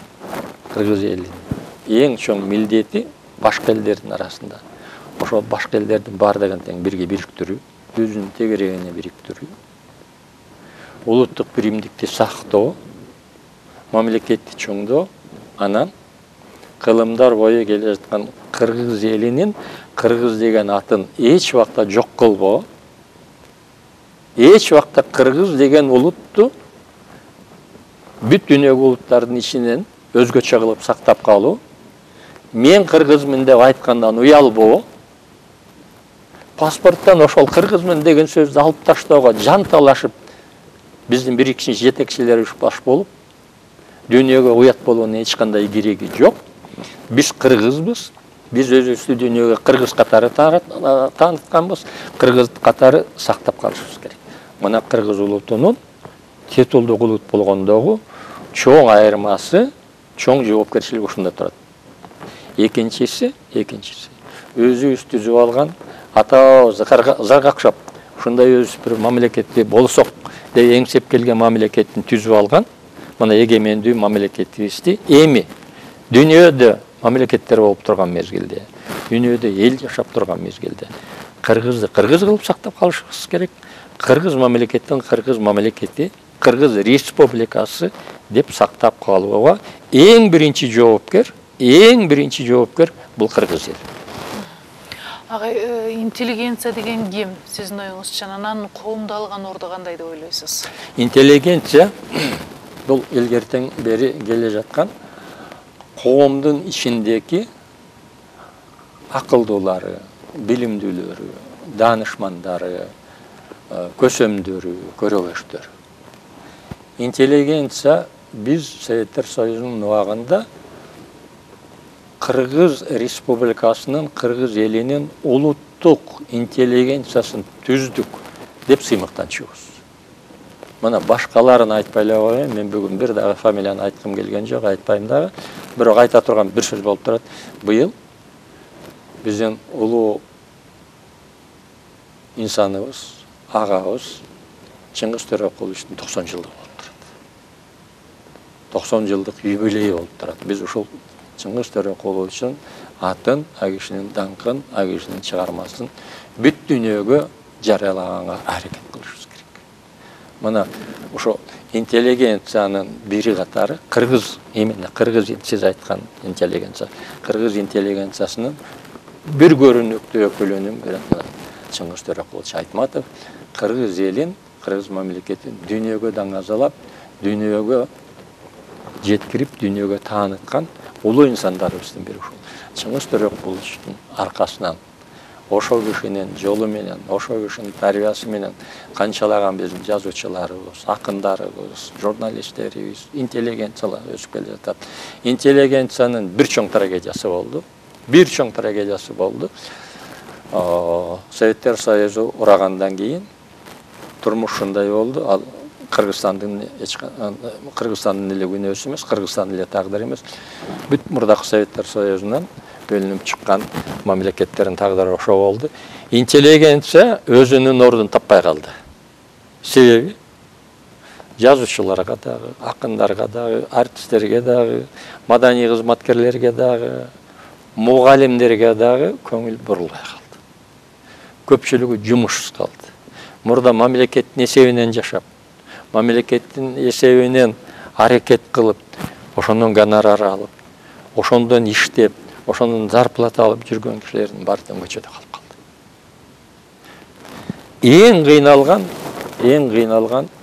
эң чоң милдети башка элдердин арасында. Ошол башка элдердин баардыгын тең бирге бириктирүү, өзүнүн тегерегине бириктирүү, улуттук биримдикти сактоо, мамлекетти чоңдоо, анан кылымдар бою келе жаткан кыргыз элинин кыргыз деген атын эч убакта жок кылбоо, эч убакта кыргыз деген улутту бүт дүйнөгө улуттардын ичинен өзгөчө кылып сактап калуу, мен кыргызмын деп айткандан уялбоо, паспорттон ошол кыргызмын деген сөздү алып таштоого жанталашып биздин бир киши жетекчилери баш болуп, дүйнөгө уят болуунун эч кандай кереги жок. Биз кыргызбыз, биз өзүбүздү дүйнөгө кыргыз катары таанытканбыз, кыргыз катары сактап калышыбыз керек. Мына кыргыз улутунун титулдук улут болгондогу чоң айырмасы, чоң жоопкерчилиги ушунда турат. Экинчиси, өзүбүз түзүп алган атабыз зарга окшоп, ушундай өзүбүз бир мамлекетти болсок деп эңсеп келген мамлекеттин түзүп алган, мына эгемендүү мамлекетибизди эми дүйнөдө мамлекеттер болуп турган мезгилде, дүйнөдө эл жашап турган мезгилде кыргызды кыргыз кылып сактап калышыбыз керек. Кыргыз мамлекеттин кыргыз мамлекети, Кыргыз Республикасы деп сактап калууга эң биринчи жоопкер бул кыргыз эл. Агай, интеллигенция деген ким сиздин оюңузча? Анан коомдо алган орду кандай деп ойлойсуз? Интеллигенция бул илгертен бери келе жаткан коомдун ичиндеги акылдуулары, билимдүүлөрү, данышмандары, көсөмдөрү, көрөгөчтөр. Интеллигенция биз Советтер Союзунун убагында Кыргыз Республикасынын, кыргыз элинин улуттук интеллигенциясын түздүк деп сыймыктанчубуз. Мына башкаларын айтпай эле коеюн, мен бүгүн бир дагы фамилияны айткым келген жок, айтпайм дагы. Бирок айта турган бир сөз болуп турат. Быйыл биздин улуу инсаныбыз, агабыз Чыңгыз Төрөкуловичтин 90 жылдыгы болуп турат. 90 жылдык юбилейи болуп турат. Биз ушул Чыңгыз Төрөкуловичтин атын, агишинин даңкын, агишинин чыгармасын бүт дүйнөгө жарыялаганга аракет кылышыбыз керек. Мына ошо интеллигенциянын бири катары кыргыз, именно кыргыз сиз айткан интеллигенция, кыргыз интеллигенциясынын бир көрүнүктүү өкүлүнүн бири Чыңгыз Төрөкулович Айтматов кыргыз элин, кыргыз мамлекетин дүйнөгө даңазалап, дүйнөгө жеткирип, дүйнөгө тааныткан улуу инсандарыбыздын бири ушул. Чыңгыз Төрөкуловичтин аркасынан, ошол кишинин жолу менен, ошол кишинин тарбиясы менен канчалаган биздин жазуучуларыбыз, акындарыбыз, журналисттерибиз, интеллигенциялар өсүп келе жатат. Интеллигенциянын бир чоң трагедиясы болду. Советтер Союзу урагандан кейін турмушундай болду. Ал Кыргызстандын эле күнөөсү эмес, Кыргызстандын эле тагдыры эмес. Бүт мурдакы Советтер Союзунан бөлүнүп чыккан мамлекеттердин тагдыры ошо болду. Интеллигенция өзүнүн ордун таппай калды. Себеби жазуучуларга дагы, акындарга дагы, артисттерге дагы, маданий кызматкерлерге дагы, мугалимдерге дагы көңүл бурулбай калды. Көпчүлүгү жумушсуз калды. Мурда мамлекеттин эсебинен жашап, мамлекеттин эсебинен аракет кылып, ошондон гонорар алып, ошондон иштеп, ошондон зарплата алып жүргөн кишилердин баардыгы көчөдө калып калды. Эң кыйналган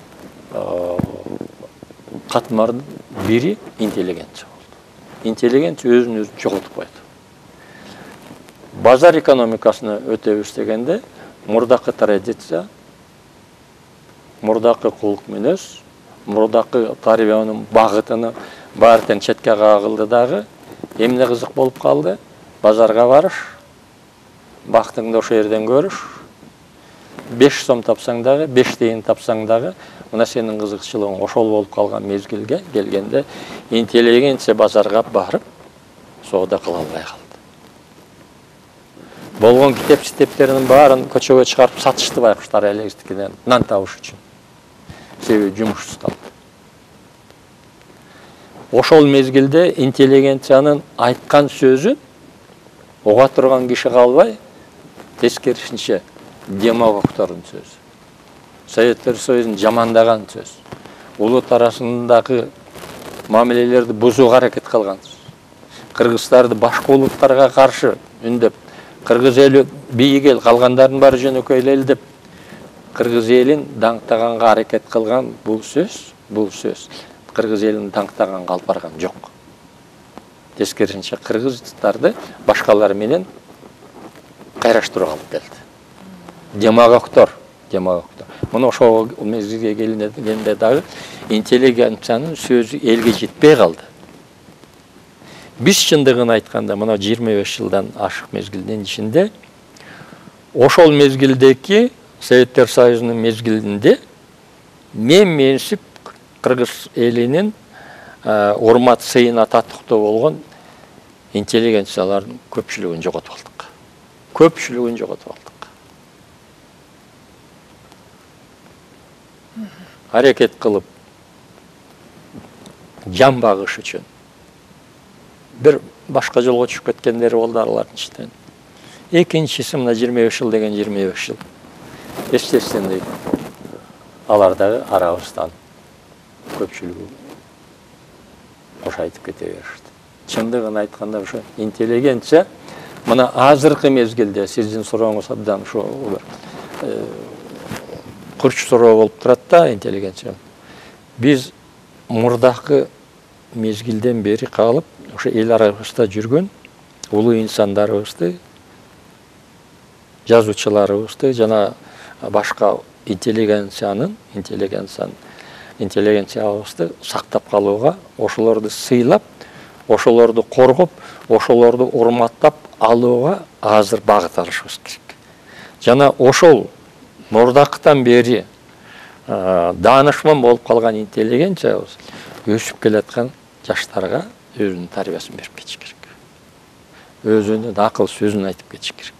катмардын бири интеллигенция болду. Интеллигенция өзүн өзү жоготуп койду. Базар экономикасына өтөбүз дегенде мурдакы традиция, мурдакы кулк мүнөз, мурдакы тарбиянын багытыны баардыгын четке кагылды дагы. Эмне кызык болуп калды? Базарга барыш, бактыңды ошо жерден көрүш, 5 сом тапсаң дагы, 5 тиын тапсаң дагы, мына сенин кызыкчылыгың ошол болуп калган мезгилге келгенде интеллигенция базарга барып соода кыла албай калды. Болгон китеп-ситептердин баарын көчөгө чыгарып сатышты байкуштар элестикинен нан табыш үчүн. Себеби жумушсуз калды. Ошол мезгилде интеллигенциянын айткан сөзү уга турган киши калбай, тескерисинче демагогдордун сөзү. Советтер Союзун жамандаган сөз. Улут арасындагы мамилелерди бузууга аракет кылган. Кыргыздарды башка улуттарга каршы үндөп, кыргыз эли бийик эл, калгандардын баары жөнөкөй эл деп кыргыз элин даңктаганга аракет кылган бул сөз кыргыз элин даңктаганга алып барган жок. Тескерисинче кыргыздарды башкалар менен кайраштырууга алып келди. Демагогдор. Муну ошол мезгилге келгенде дагы интеллигенциянын сөзү элге жетпей калды. Биз чындыгын айтканда, мына 25 жылдан ашык мезгилдин ичинде ошол мезгилдеки Советтер Союзунун мезгилинде менсип кыргыз элинин урмат сыйына татыктуу болгон интеллигенциялардын көпчүлүгүн жоготуп алдык. Аракет кылып жан багыш үчүн бир башка жолго түшүп кеткендери болду алардын ичинен. Экинчиси мына 25 жыл деген 25 жыл. Естественно, алар дагы арабыздан көпчүлүгү ошо айтып кете беришти. Чындыгын айтканда ошо интеллигенция мына азыркы мезгилде сиздин сурооңуз абдан ошо курч суроо болуп турат да интеллигенция. Биз мурдакы мезгилден бери калып ошо эл арабызда жүргөн улуу инсандарыбызды, жазуучуларыбызды жана башка интеллигенциябызды сактап калууга, ошолорду сыйлап, ошолорду коргоп, ошолорду урматтап алууга азыр багыт алышыбыз керек. Жана ошол мурдакытан бери даанышман болуп калган интеллигенциябыз өсүп келаткан жаштарга өзүнүн тарбиясын берип кетиш керек. Өзүнүн акыл сөзүн айтып кетиш керек.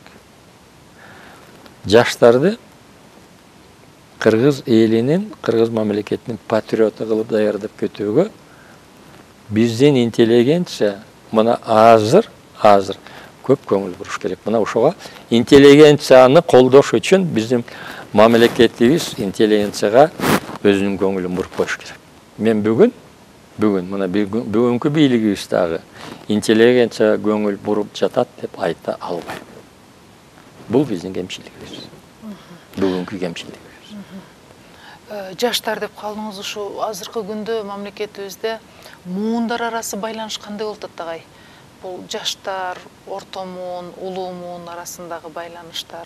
Жаштарды кыргыз элинин, кыргыз мамлекетинин патриоту кылып даярдап кетүүгө биздин интеллигенция мына азыр көп көңүл буруш керек. Мына ошого интеллигенцияны колдош үчүн биздин мамлекетибиз интеллигенцияга өзүнүн көңүлүн буруп коюш керек. Мен бүгүн мына бүгүнкү бийлигибиз дагы интеллигенцияга көңүл буруп жатат деп айта албайм. Бул биздин кемчилигибиз. Бүгүнкү кемчилигибиз. Жаштар деп калдыңыз, ушу азыркы күндө мамлекетибизде муундар арасы байланыш кандай болуп атат агай? Бул жаштар, орто муун, улуу муун арасындагы байланыштар.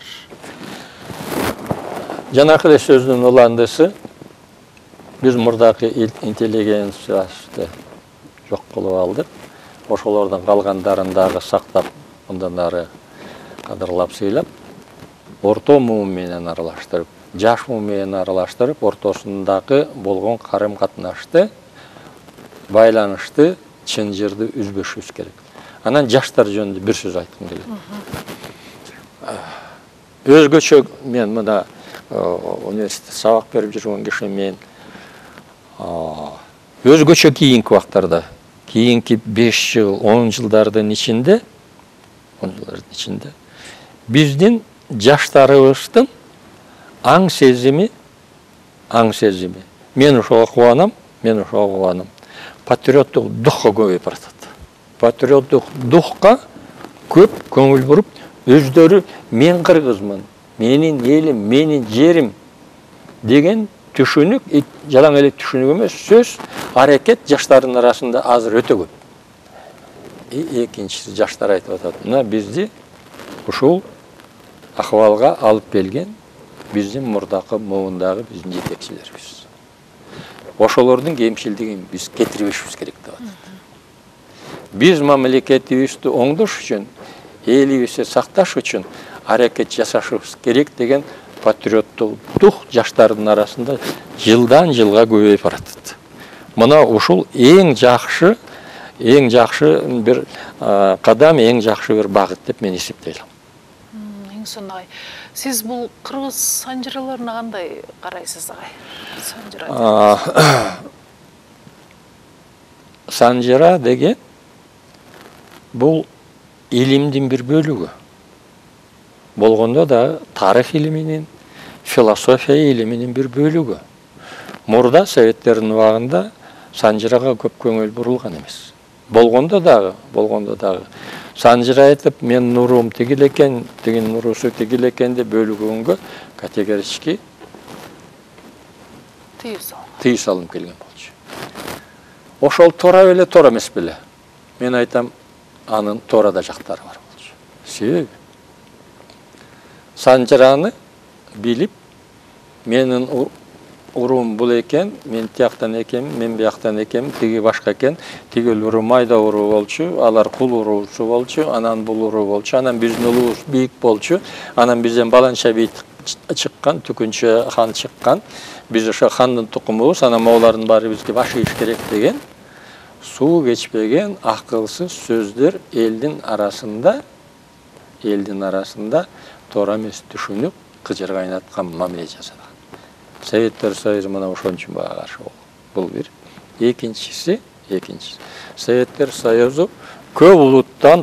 Жанакы эле сөздүн уландысы биз мурдакы интеллигенцияны жок кылып алдык. Ошолордун калгандарын дагы сактап, андан ары кадырлап сыйлап, орто муу менен аралаштырып, жаш муу менен аралаштырып, ортосундагы болгон карым-катнашты, байланышты, чын жырды үзбөшүбүз керек. Анан жаштар жөнүндө бир сөз айткым келет. Өзгөчө мен мына университетте сабак берип жүргөн киши мен өзгөчө кийинки убактарда, кийинки 5 жыл, 10 жылдардын ичинде биздин жаштарыбыздын аң сезими мен ошого кубанам, патриоттук духка көбөйүп баратат. Патриоттук духка көп көңүл буруп, өздөрү мен кыргызмын, менин элим, менин жерим деген түшүнүк, жалаң эле түшүнүк эмес, сөз, аракет жаштардын арасында азыр өтө көп. Экинчиси жаштар айтып атат, мына бизди ушул акыбалга алып келген биздин мурдакы муундагы биздин жетекчилерибиз. Ошолордун кемчилдигин биз кетирбешибиз керек деп атат. Биз мамлекетибизди оңдош үчүн, элибизди сакташ үчүн аракет жасашыбыз керек деген патриоттук дух жаштардын арасында жылдан жылга көбөйүп баратат. Мына ушул эң жакшы бир кадам, эң жакшы бир багыт деп мен эсептейм. Эң сонун агай. Сиз бул кыргыз санжыраларына кандай карайсыз агай? Санжыра деген бул илимдин бир бөлүгү. Болгондо да тарых илиминин, философия илиминин бир бөлүгү. Мурда Советтердин убагында санжырага көп көңүл бурулган эмес. Болгондо дагы санжыра айтып, мен нурум тигил экен, тигин нурусу тигил экен деп бөлүгөнгө категорически тыюу салынып келген болчу. Ошол туура беле, туура эмес беле? Мен айтам, анын туура да жактары бар болчу. Себеби санжыраны билип, менин урум бул экен, мен тияктан экен, мен бияктан экен, тиги башка экен, тиги уруу майда уруу болчу, алар кул уруусу болчу, анан бул уруу болчу, анан биздин улуубуз бийик болчу, анан бизден баланча бийик чыккан, түкүнчө хан чыккан, биз ошо хандын тукумубуз, анан моулардын баары бизге баш ийиш керек деген суу кечпеген акылсыз сөздөр элдин арасында туура эмес түшүнүп, кыжыр кайнаткан мамиле жасаган. Советтер Союзу мына ошон үчүн бага каршы болду. Бул бир. Экинчиси. Советтер Союзу көп улуттан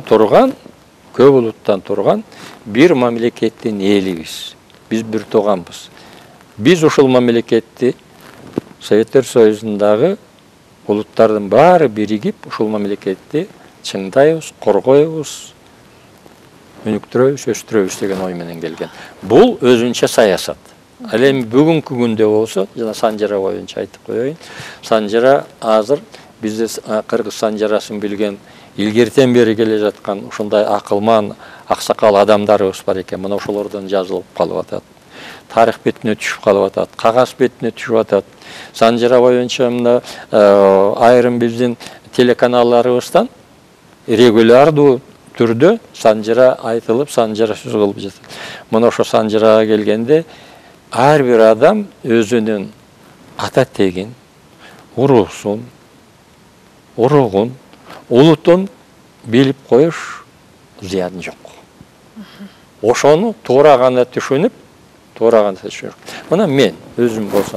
турган бир мамлекеттин элибиз. Биз бир тууганбыз. Биз ушул мамлекетти Советтер Союзундагы улуттардын баары биригип, ушул мамлекетти чыңдайбыз, коргойбуз, өнүктүрөбүз, өстүрөбүз деген ой менен келген. Бул өзүнчө саясат. Ал эми бүгүнкү күндө болсо, жана санжыра боюнча айтып коеюн. Санжыра азыр бизде кыргыз санжырасын билген, илгертен бери келе жаткан ушундай акылман, аксакал адамдарыбыз бар экен. Мына ошолордон жазылып калып атат. Тарых бетине түшүп калып атат, кагаз бетине түшүп атат. Санжыра боюнча мына айрым биздин телеканалларыбыздан регулярдуу түрдө санжыра айтылып, санжыра сөз кылып жатат. Мына ошо санжырага келгенде ар бир адам өзүнүн ата тегин, уруусун, уругун, улутун билип коюш зыяны жок. Ошону туура гана түшүнүп, Мына мен өзүм болсом,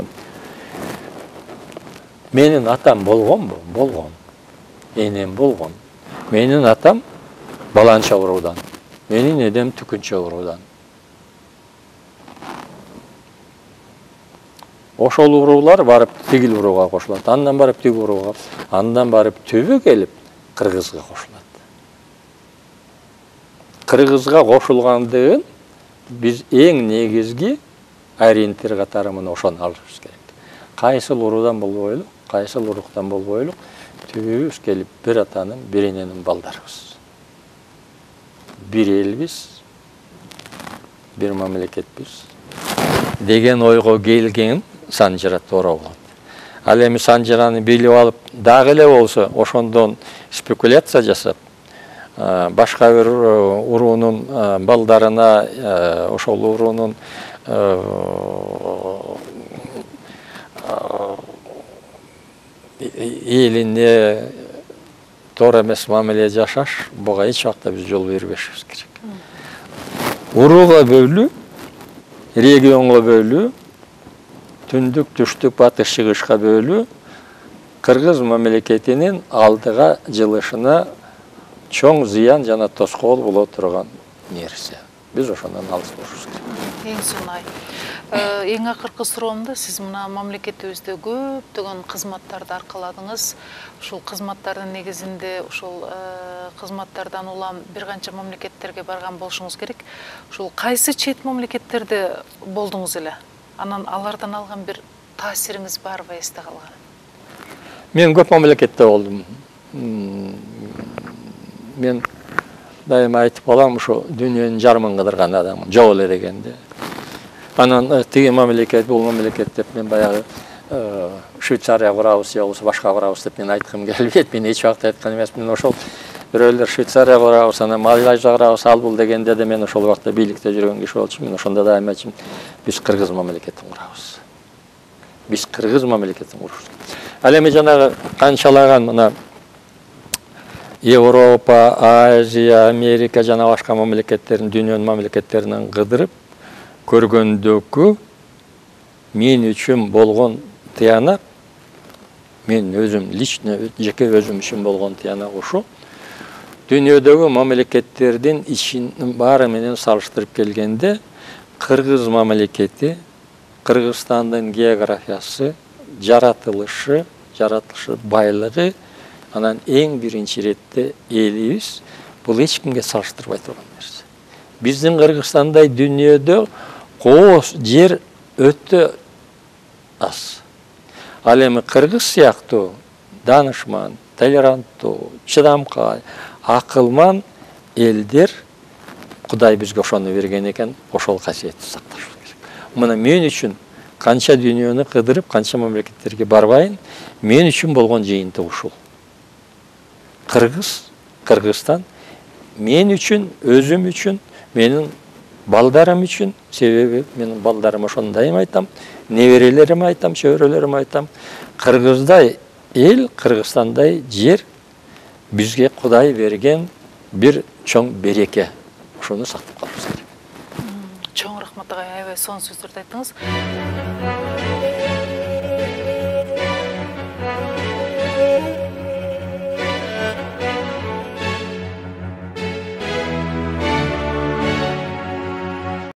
менин атам болгонбу? Болгон. Энем болгон. Менин атам баланча уруудан. Менин энем түкүнчө уруудан. Ошол уруулар барып тигил урууга кошулат, андан барып тиги урууга, андан барып түбү келип кыргызга кошулат. Кыргызга кошулгандыгын биз эң негизги ориентир катары мына ошону алышыбыз керек. Кайсыл уруудан болбойлук, кайсыл уруктан болбойлук, түбүбүз келип бир атанын, бир эненин балдарыбыз. Бир элбиз, бир мамлекетпиз деген ойго келген санжыра туура болот. Ал эми санжыраны билип алып, дагы эле болсо ошондон спекуляция жасап, башка бир уруунун балдарына ошол уруунун элине туура эмес мамиле жашаш буга эч убакта биз жол бербешибиз керек. Урууга бөлүү, регионго бөлүү, түндүк, түштүк, батыш, чыгышка бөлүү кыргыз мамлекетинин алдыга жылышына чоң зыян жана тоскоол боло турган нерсе. Биз ошондон алыс болушубуз керек. Эң сонай. Эң акыркы суроомду сиз мына мамлекетибизде көптөгөн кызматтарды аркаладыңыз. Ушул кызматтардын негизинде ушул кызматтардан улам бир канча мамлекеттерге барган болушуңуз керек. Ушул кайсы чет мамлекеттерде болдуңуз эле? Анан алардан алган бир таасириңиз барбы эсте калган? Мен көп мамлекетте болдум. Мен дайыма айтып калам, ушу дүйнөнүн жарымын кыдырган адаммын, жок эле дегенде. Анан тиги мамлекет, бул мамлекет деп мен баягы Швейцария курабыз, же болбосо башка курабыз деп мен айткым келбейт. Мен эч убакта айткан эмесмин. Ошол бирөөлөр Швейцария курабыз, анан Малайзия курабыз, ал бул дегенде де мен ошол убакта бийликте жүргөн киши болчумун. Мен ошондо да айтканмын, биз кыргыз мамлекетин курабыз. Биз кыргыз мамлекетин курабыз. Ал эми жанагы канчалаган мына Европа, Азия, Америка жана башка мамлекеттерин, дүйнөнүн мамлекеттеринен кыдырып көргөндөгү мен үчүн болгон тыянак, мен өзүм лично жеке өзүм үчүн болгон тыянак ушу. Дүйнөдөгү мамлекеттердин ичинин баары менен салыштырып келгенде кыргыз мамлекети, Кыргызстандын географиясы, жаратылышы байлыгы, анан эң биринчи иретте элибиз, бул эч кимге салыштырбай турган нерсе. Биздин Кыргызстандай дүйнөдө кооз жер өтө аз. Ал эми кыргыз сыяктуу данышман, толеранттуу, чыдамкай, акылман элдер Кудай бизге ошону берген экен, ошол касиетти сакташыбыз керек. Мына мен үчүн канча дүйнөнү кыдырып, канча мамлекеттерге барбайын, мен үчүн болгон жыйынтык ушул. Кыргызстан мен үчүн, өзүм үчүн, менин балдарым үчүн, себеби менин балдарым ошону дайыма айтам, неберелериме айтам, чөбөрөлөрүмө айтам, кыргыздай эл, Кыргызстандай жер бизге Кудай берген бир чоң береке. Ошону сактап калабыз керек. Чоң рахмат агай, аябай сонун сөздөрдү айттыңыз.